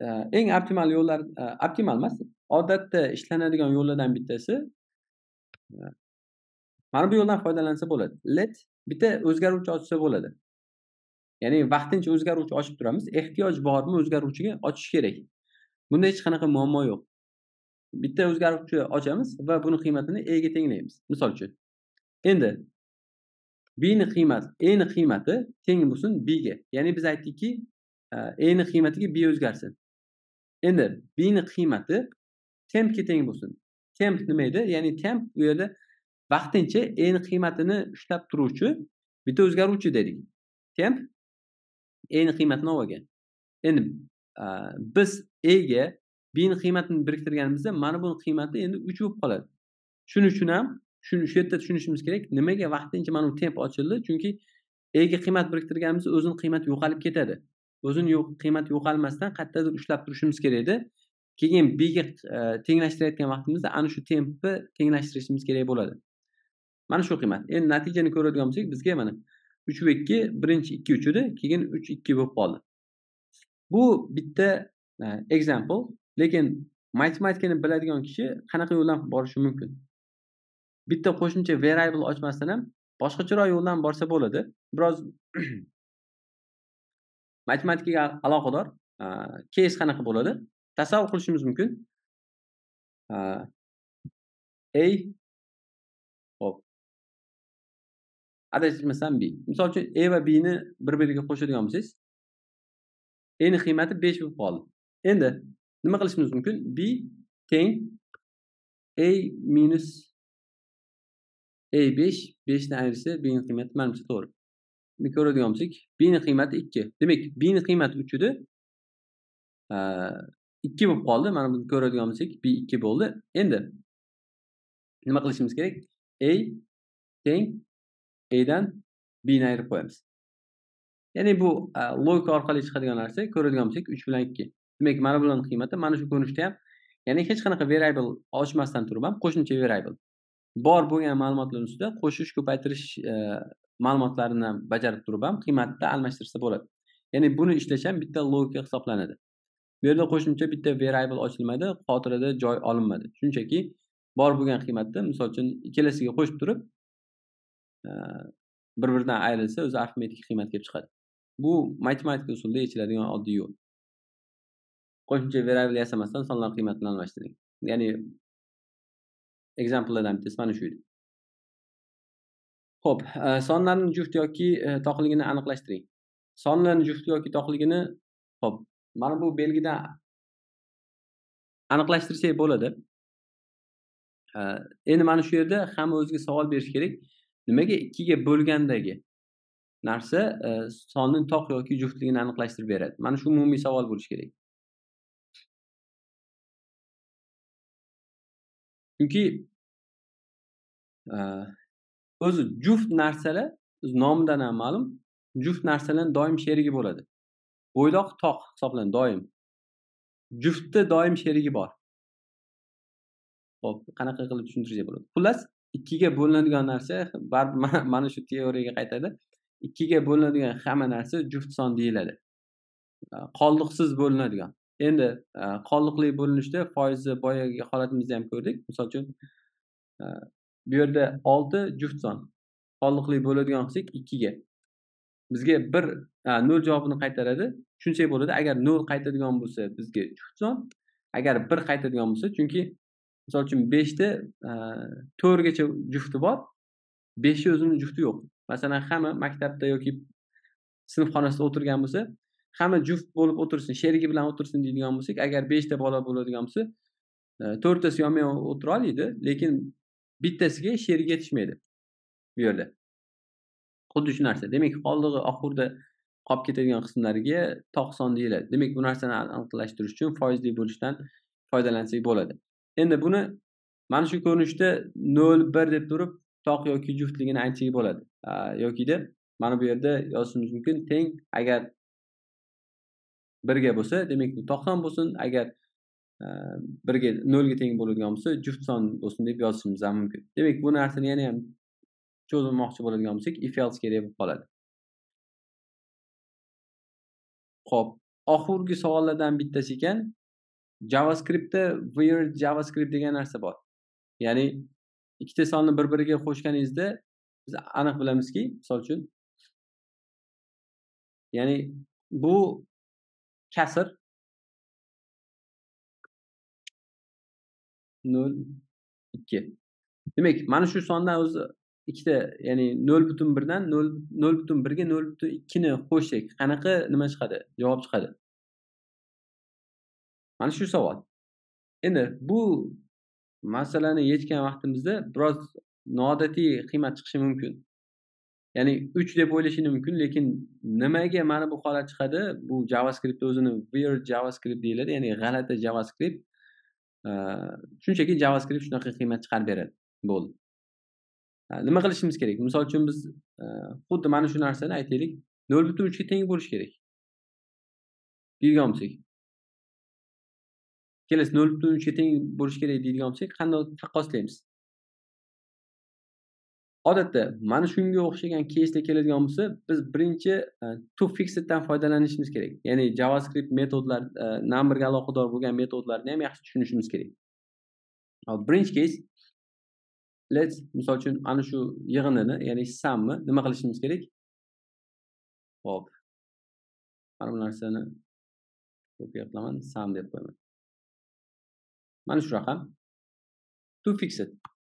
e, eng optimal yo'llar, e, optimal emas, odatda ishlanadigan yo'llardan bittasi e, mana bu yo'ldan foydalansa bo'ladi. Let bitta o'zgaruvchi ochsa bo'ladi. Ya'ni vaqtincha o'zgaruvchi ochib turamiz. Ehtiyoj bormi o'zgaruvchiga ochish kerak. Bunda hech qanaqa muammo yo'q. Bitta o'zgaruvchi ochamiz va buni qiymatini A ga tenglaymiz. Misol uchun. Endi B ni qiymat, A ni qiymati teng bo'lsin B ga. Ya'ni biz aytdikki, A ni qiymatiga B o'zgarsin. Endi B ni qiymati tempga teng bo'lsin. Temp nima edi? Ya'ni temp bu yerda vaqtincha A ni qiymatini ushlab turuvchi bitta o'zgaruvchi dedik. Temp A ni qiymatini olgan. Endi biz A ga B ni qiymatini biriktirganimizda mana buni qiymati endi uch bo'lib qoladi. Shuning uchun ham shuni shu yerda tushunishimiz kerak. Nimaga vaqtincha mana bu temp ochildi? Chunki A ga qiymat biriktirganimizda o'zining qiymati yo'qolib ketadi. O'zining yo'q qiymati yo'qolmasdan qayerdadir ushlab turishimiz kerak edi. Keyin B ga tenglashtirayotgan vaqtimizda ana shu tempni tenglashtirishimiz kerak bo'ladi. Mana shu qiymat. Endi natijani ko'radigan bo'lsak, bizga mana uch va ikki, birinchi ikki uch edi, keyin uch ikki bo'lib qoldi. Bu bitta example, lekin matematikani biladigan kishi qanaqa yo'ldan borishi mumkin? Bitta qo'shimcha variable ochmasdan ham boshqacharoq yo'ldan borsa bo'ladi. Biroz matematikaga aloqador case qanaqa bo'ladi? Tasavvur qilishimiz mumkin. A hop. Adashmasam B. Misol uchun A va B ni bir-biriga qo'shadigan bo'lsangiz, A ni qiymati besh bo'lib qoldi. Endi nima qilishimiz mumkin? B teng A minus A besh, besh ni ayirsa B ni qiymati menimcha to'g'ri. Buni ko'radigan bo'lsak, B ni qiymati ikki. Demak, B ni qiymati uch edi. ikki bo'lib qoldi. Mana buni ko'radigan bo'lsak, B ikki bo'ldi. Endi nima qilishimiz kerak? A teng A dan B ni ayirib qo'yamiz. Ya'ni bu logika orqali chiqadigan narsa, ko'radigan bo'lsak uch bilan ikki. Demak, mana bularning qiymati mana shu ko'rinishda ham, ya'ni hech qanaqa variable ochmasdan turib ham qo'shimcha variable bor bo'lgan ma'lumotlar ustida qo'shish, ko'paytirish ma'lumotlarini bajarib turib ham qiymatni almashtirsa bo'ladi. Ya'ni buni ishlash ham bitta logika hisoblanadi. Bu yerda qo'shimcha bitta variable ochilmadi, xotirada joy olinmadi. Shunchaki bor bo'lgan qiymatni, misol uchun ikkalasiga qo'shib turib bir-biridan ayrilsa, o'zi arifmetik qiymat kelib chiqadi. Bu matematika usulida yechiladigan oddiy yo'l. Qo'shimcha variable yasamasdan sonlar qiymatini almashtiring. Ya'ni examplelardan bittasi mana shu edi. Xo'p, sonlarning juft yoki toqligini aniqlashtiring. Sonlarning juft yoki toqligini, xo'p, mana bu belgidan aniqlashtirsak bo'ladi. Endi mana shu yerda hamma o'ziga savol berish kerak. Nimaga ikki ga bo'lgandagi narsa sonning toq yoki juftligini aniqlashtirib beradi? Mana shu umumiy savol bo'lishi kerak. Chunki o'zi juft narsalar, o'z nomidan ham ma'lum, juft narsalarning doim sherigi bo'ladi. Bo'ydoq toq hisoblanadi doim. Juftda doim sherigi bor. Xo'p, qanaqa qilib tushuntirsak bo'ladi? Xullas, ikki ga bo'linadigan narsa baribir mana shu teoriyaga qaytadi. ikki ga bo'linadigan hamma narsa juft son deyiladi. Qoldiqsiz bo'linadigan. Endi qoldiqli bo'linishda foizni boyagi holatimizda ham ko'rdik. Misol uchun bu yerda olti juft son. Qoldiqli bo'ladigan qilsak ikki ga. Bizga bir nol javobini qaytaradi. Tushunsak bo'ladi. Agar nol qaytadigan bo'lsa bizga juft son, agar bir qaytadigan bo'lsa, chunki misol uchun besh da to'rt gacha jufti bor, besh o'zining jufti yo'q. Masalan, hamma maktabda yoki sinf xonasida o'tirgan bo'lsa, hamma juft bo'lib o'tirsin, sherigi bilan o'tirsin deydigan bo'lsak, agar besh ta bola bo'ladigan bo'lsa, to'rttasi yonma-yon o'tira oladi, lekin bittasiga sherig yetishmaydi bu yerda. Xuddi shu narsa. Demak, qoldig'i oxirida qolib ketadigan qismlariga toq son deyiladi. Demak, bu narsani aniqlashtirish uchun foizli bo'lishdan foydalansak bo'ladi. Endi buni mana shu ko'rinishda nol, bir deb turib toq yoki juftligini aytsak bo'ladi. Yokida mana bu yerda yozishimiz mumkin. Teng agar bir ga bo'lsa, demak bu toq son bo'lsin. Agar bir ga nol ga teng bo'ladigan bo'lsa, juft son bo'lsin deb yozishimiz ham mumkin. Demak, bu narsani yana ham cho'zmoqchi bo'ladigan bo'lsak, if else kerak bo'lib qoladi. Xo'p, oxirgi savollardan bittasi ekan. JavaScriptda where JavaScript degan narsa bor. Ya'ni ikkita sonni bir-biriga qo'shganingizda biz aniq bilamizki, misol uchun ya'ni bu kasr nol ikki. Demak, mana shu sondan o'zi ikkita, ya'ni nol butun bir dan nol butun bir ga nol butun ikki ni qo'shsak, qanaqa nima chiqadi? Javob chiqadi. Mana shu savol. Endi bu masalani yechgan vaqtimizda biroz noodatiy qiymat chiqishi mumkin. Ya'ni uch deb o'ylashingiz mumkin, lekin nimaga mana bu holat chiqadi? Bu JavaScript o'zini weird JavaScript deyiladi, ya'ni g'alati JavaScript. Shunchaki JavaScript shunaqa qiymat chiqarib beradi. Bo'ldi. Nima qilishimiz kerak? Misol uchun biz xuddi mana shu narsani aytaylik, nol butun uch ga teng bo'lish kerak. deydigan bo'lsak. Kelasi nol butun uch ga teng bo'lish kerak deydigan bo'lsak, qanday taqqoslaymiz? Odatda mana shunga o'xshagan case'da keladigan bo'lsa, biz birinchi toFixit dan foydalanishimiz kerak. Ya'ni JavaScript metodlar, numberga aloqador bo'lgan metodlarni ham yaxshi tushunishimiz kerak. Hop, birinchi case let's misol uchun ana shu yig'inini, ya'ni sumni nima qilishimiz kerak? Hop. Mana bu narsani kopiya qilaman, sum deb qo'yaman. Mana shu raqam toFixit.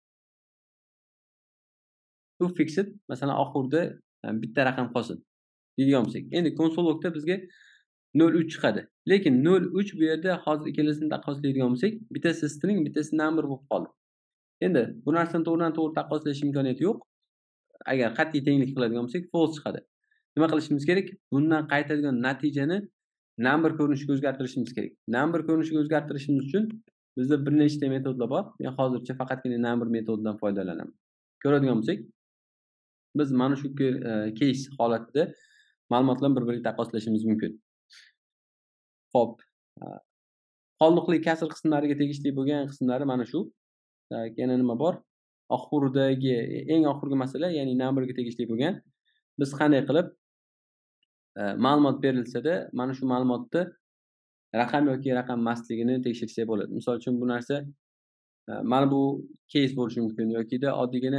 toFixit masalan oxirida bitta raqam qolsin deydigan bo'lsak. Endi konsol logda bizga nol uch chiqadi. Lekin nol uch bu yerda hozir ikkalasini taqqoslaydigan bo'lsak, bittasi string, bittasi number bo'lib qoldi. Endi bu narsani to'g'ridan-to'g'ri taqqoslash imkoniyati yo'q. Agar qat'iy tenglik qiladigan bo'lsak, false chiqadi. Nima qilishimiz kerak? Bundan qaytadigan natijani number ko'rinishiga o'zgartirishimiz kerak. Number ko'rinishiga o'zgartirishimiz uchun bizda bir nechta metodlar bor. Men hozircha faqatgina number metodidan foydalanaman. Ko'radigan bo'lsak, biz mana shu case holatida ma'lumotlarni bir-biriga taqqoslashimiz mumkin. Xo'p. Qoldiqli kasr qismlariga tegishli bo'lgan qismlari mana shu. Yana nima bor? Oxiridagi eng oxirgi masala, ya'ni numberga tegishli bo'lgan. Biz qanday qilib ma'lumot berilsa-da, mana shu ma'lumotni raqam yoki raqam emasligini tekshirsak bo'ladi. Misol uchun bu narsa mana bu case bo'lishi mumkin yoki-da oddiygina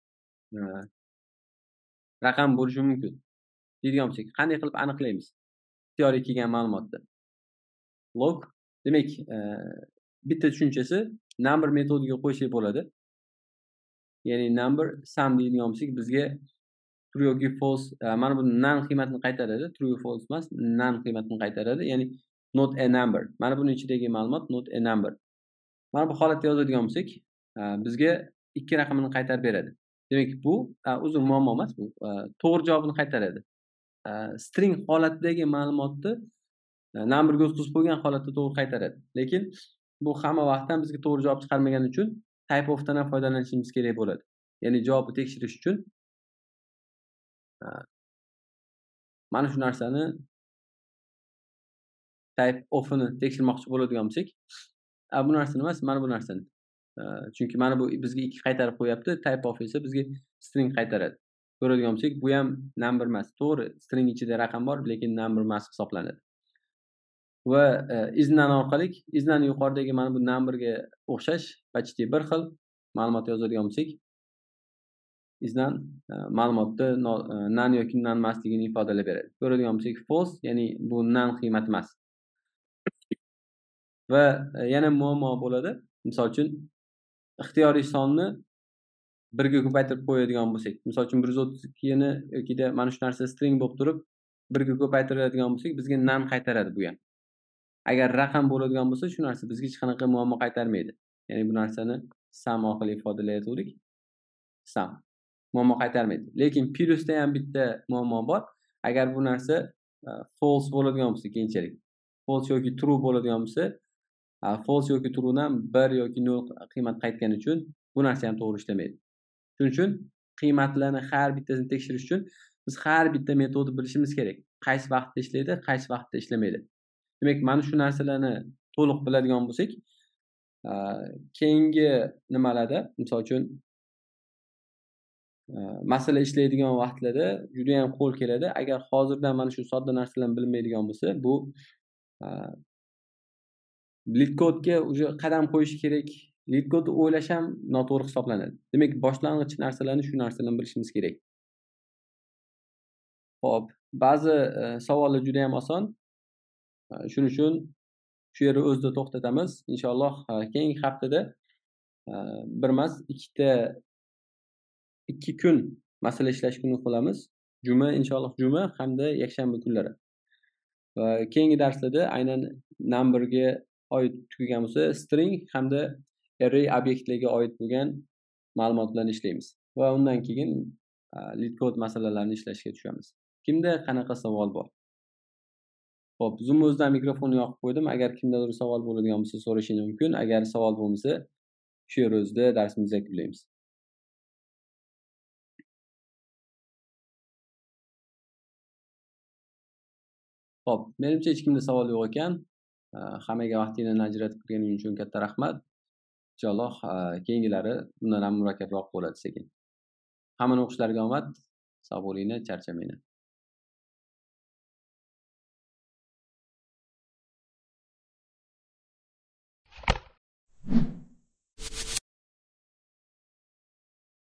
raqam bo'lishi mumkin. Deydigan bo'lsak, qanday qilib aniqlaymiz? Ixtiyoriy kelgan ma'lumotni. Log, demak, bitta tushunchasi number metodiga qo'ysak bo'ladi. Ya'ni number sum deydigan bo'lsak, bizga true yoki false, mana bu none qiymatini qaytaradi. True false emas, none qiymatini qaytaradi. Ya'ni not a number. Mana buning ichidagi ma'lumot not a number. Mana bu holatda yozadigan bo'lsak, bizga ikki raqamini qaytarib beradi. Demak, bu uzr muammo emas, bu to'g'ri javobini qaytaradi. String holatidagi ma'lumotni numberga o'tkazib qo'ygan holatda to'g'ri qaytaradi. Lekin bu hamma vaqtdan bizga to'g'ri javob chiqarmagani uchun type of dan ham foydalanishimiz kerak bo'ladi. Ya'ni javobni tekshirish uchun mana shu narsani type of ni tekshirmoqchi bo'ladigan bo'lsak, bu narsani emas, mana bu narsani. Chunki mana bu bizga ikki qaytarib qo'yapti, type of esa bizga string qaytaradi. Ko'radigan bo'lsak, bu ham number emas. To'g'ri, string ichida raqam bor, lekin number emas hisoblanadi. Va iznan orqali, iznan yuqoridagi mana bu numberga o'xshash, почти bir xil ma'lumot yozadigan bo'lsak, iznan ma'lumotni none yoki none emasligini ifodalab beradi. Ko'radigan bo'lsak, false, ya'ni bu none qiymat emas. Va yana muammo bo'ladi. Misol uchun ixtiyoriy sonni bir ga ko'paytirib qo'yadigan bo'lsak, misol uchun bir yuz o'ttiz ikki ni yokida mana shu narsa string bo'lib turib, bir ga ko'paytiradigan bo'lsak, bizga none qaytaradi bu ham. Agar raqam bo'ladigan bo'lsa, shu narsa bizga hech qanaqa muammo qaytarmaydi. Ya'ni bu narsani sum orqali ifodalayotgandik. Sum muammo qaytarmaydi. Lekin plyusda ham bitta muammo bor. Agar bu narsa false bo'ladigan bo'lsa, keyinchalik false yoki true bo'ladigan bo'lsa, false yoki true dan bir yoki nol qiymat qaytgani uchun bu narsa ham to'g'ri ishlamaydi. Shuning uchun qiymatlarni har bittasini tekshirish uchun biz har bitta metodni bilishimiz kerak. Qaysi vaqtda ishlaydi, qaysi vaqtda ishlamaydi. Demak, mana shu narsalarni to'liq biladigan bo'lsak, keyingi nimalarda, misol uchun masala ishlaydigan vaqtlarda juda ham qo'l keladi. Agar hozirdan mana shu sodda narsalarni bilmaydigan bo'lsa, bu Lead code'ga uje qadam qo'yish kerak. Lead code'ni o'ylash ham noto'g'ri hisoblanadi. Demak, boshlang'ich narsalarni shu narsadan bilishimiz kerak. Xo'p, ba'zi e, savollar juda ham oson. E, Shuning uchun shu yerda o'zida to'xtatamiz. Inshaalloh e, keyingi haftada e, bir emas, ikkita ikki kun masala ishlash kuni qilamiz. Juma, inshaalloh juma hamda yakshanba kunlari. Va keyingi darslarda aynan numberga oid tugagan bo'lsa, string hamda array obyektlarga oid bo'lgan ma'lumot bilan ishlaymiz. Va undan keyin e, lead code masalalarini ishlashga tushamiz. Kimda qanaqa savol bor? Xo'p, Zoom o'zidan mikrofonni yoqib qo'ydim. Agar kimdadir savol bo'ladigan bo'lsa, so'rashingiz mumkin. Agar savol bo'lmasa, shu yer o'zida darsimizni yakunlaymiz. Xo'p, menimcha hech kimda savol yo'q ekan. E, Hammaga vaqtingni ajratib kirganing uchun katta rahmat. Inshaalloh e, keyingilari bundan ham murakkabroq bo'ladi sekin. Hammani o'qishlariga omad. Sog' bo'linglar, charchamanglar.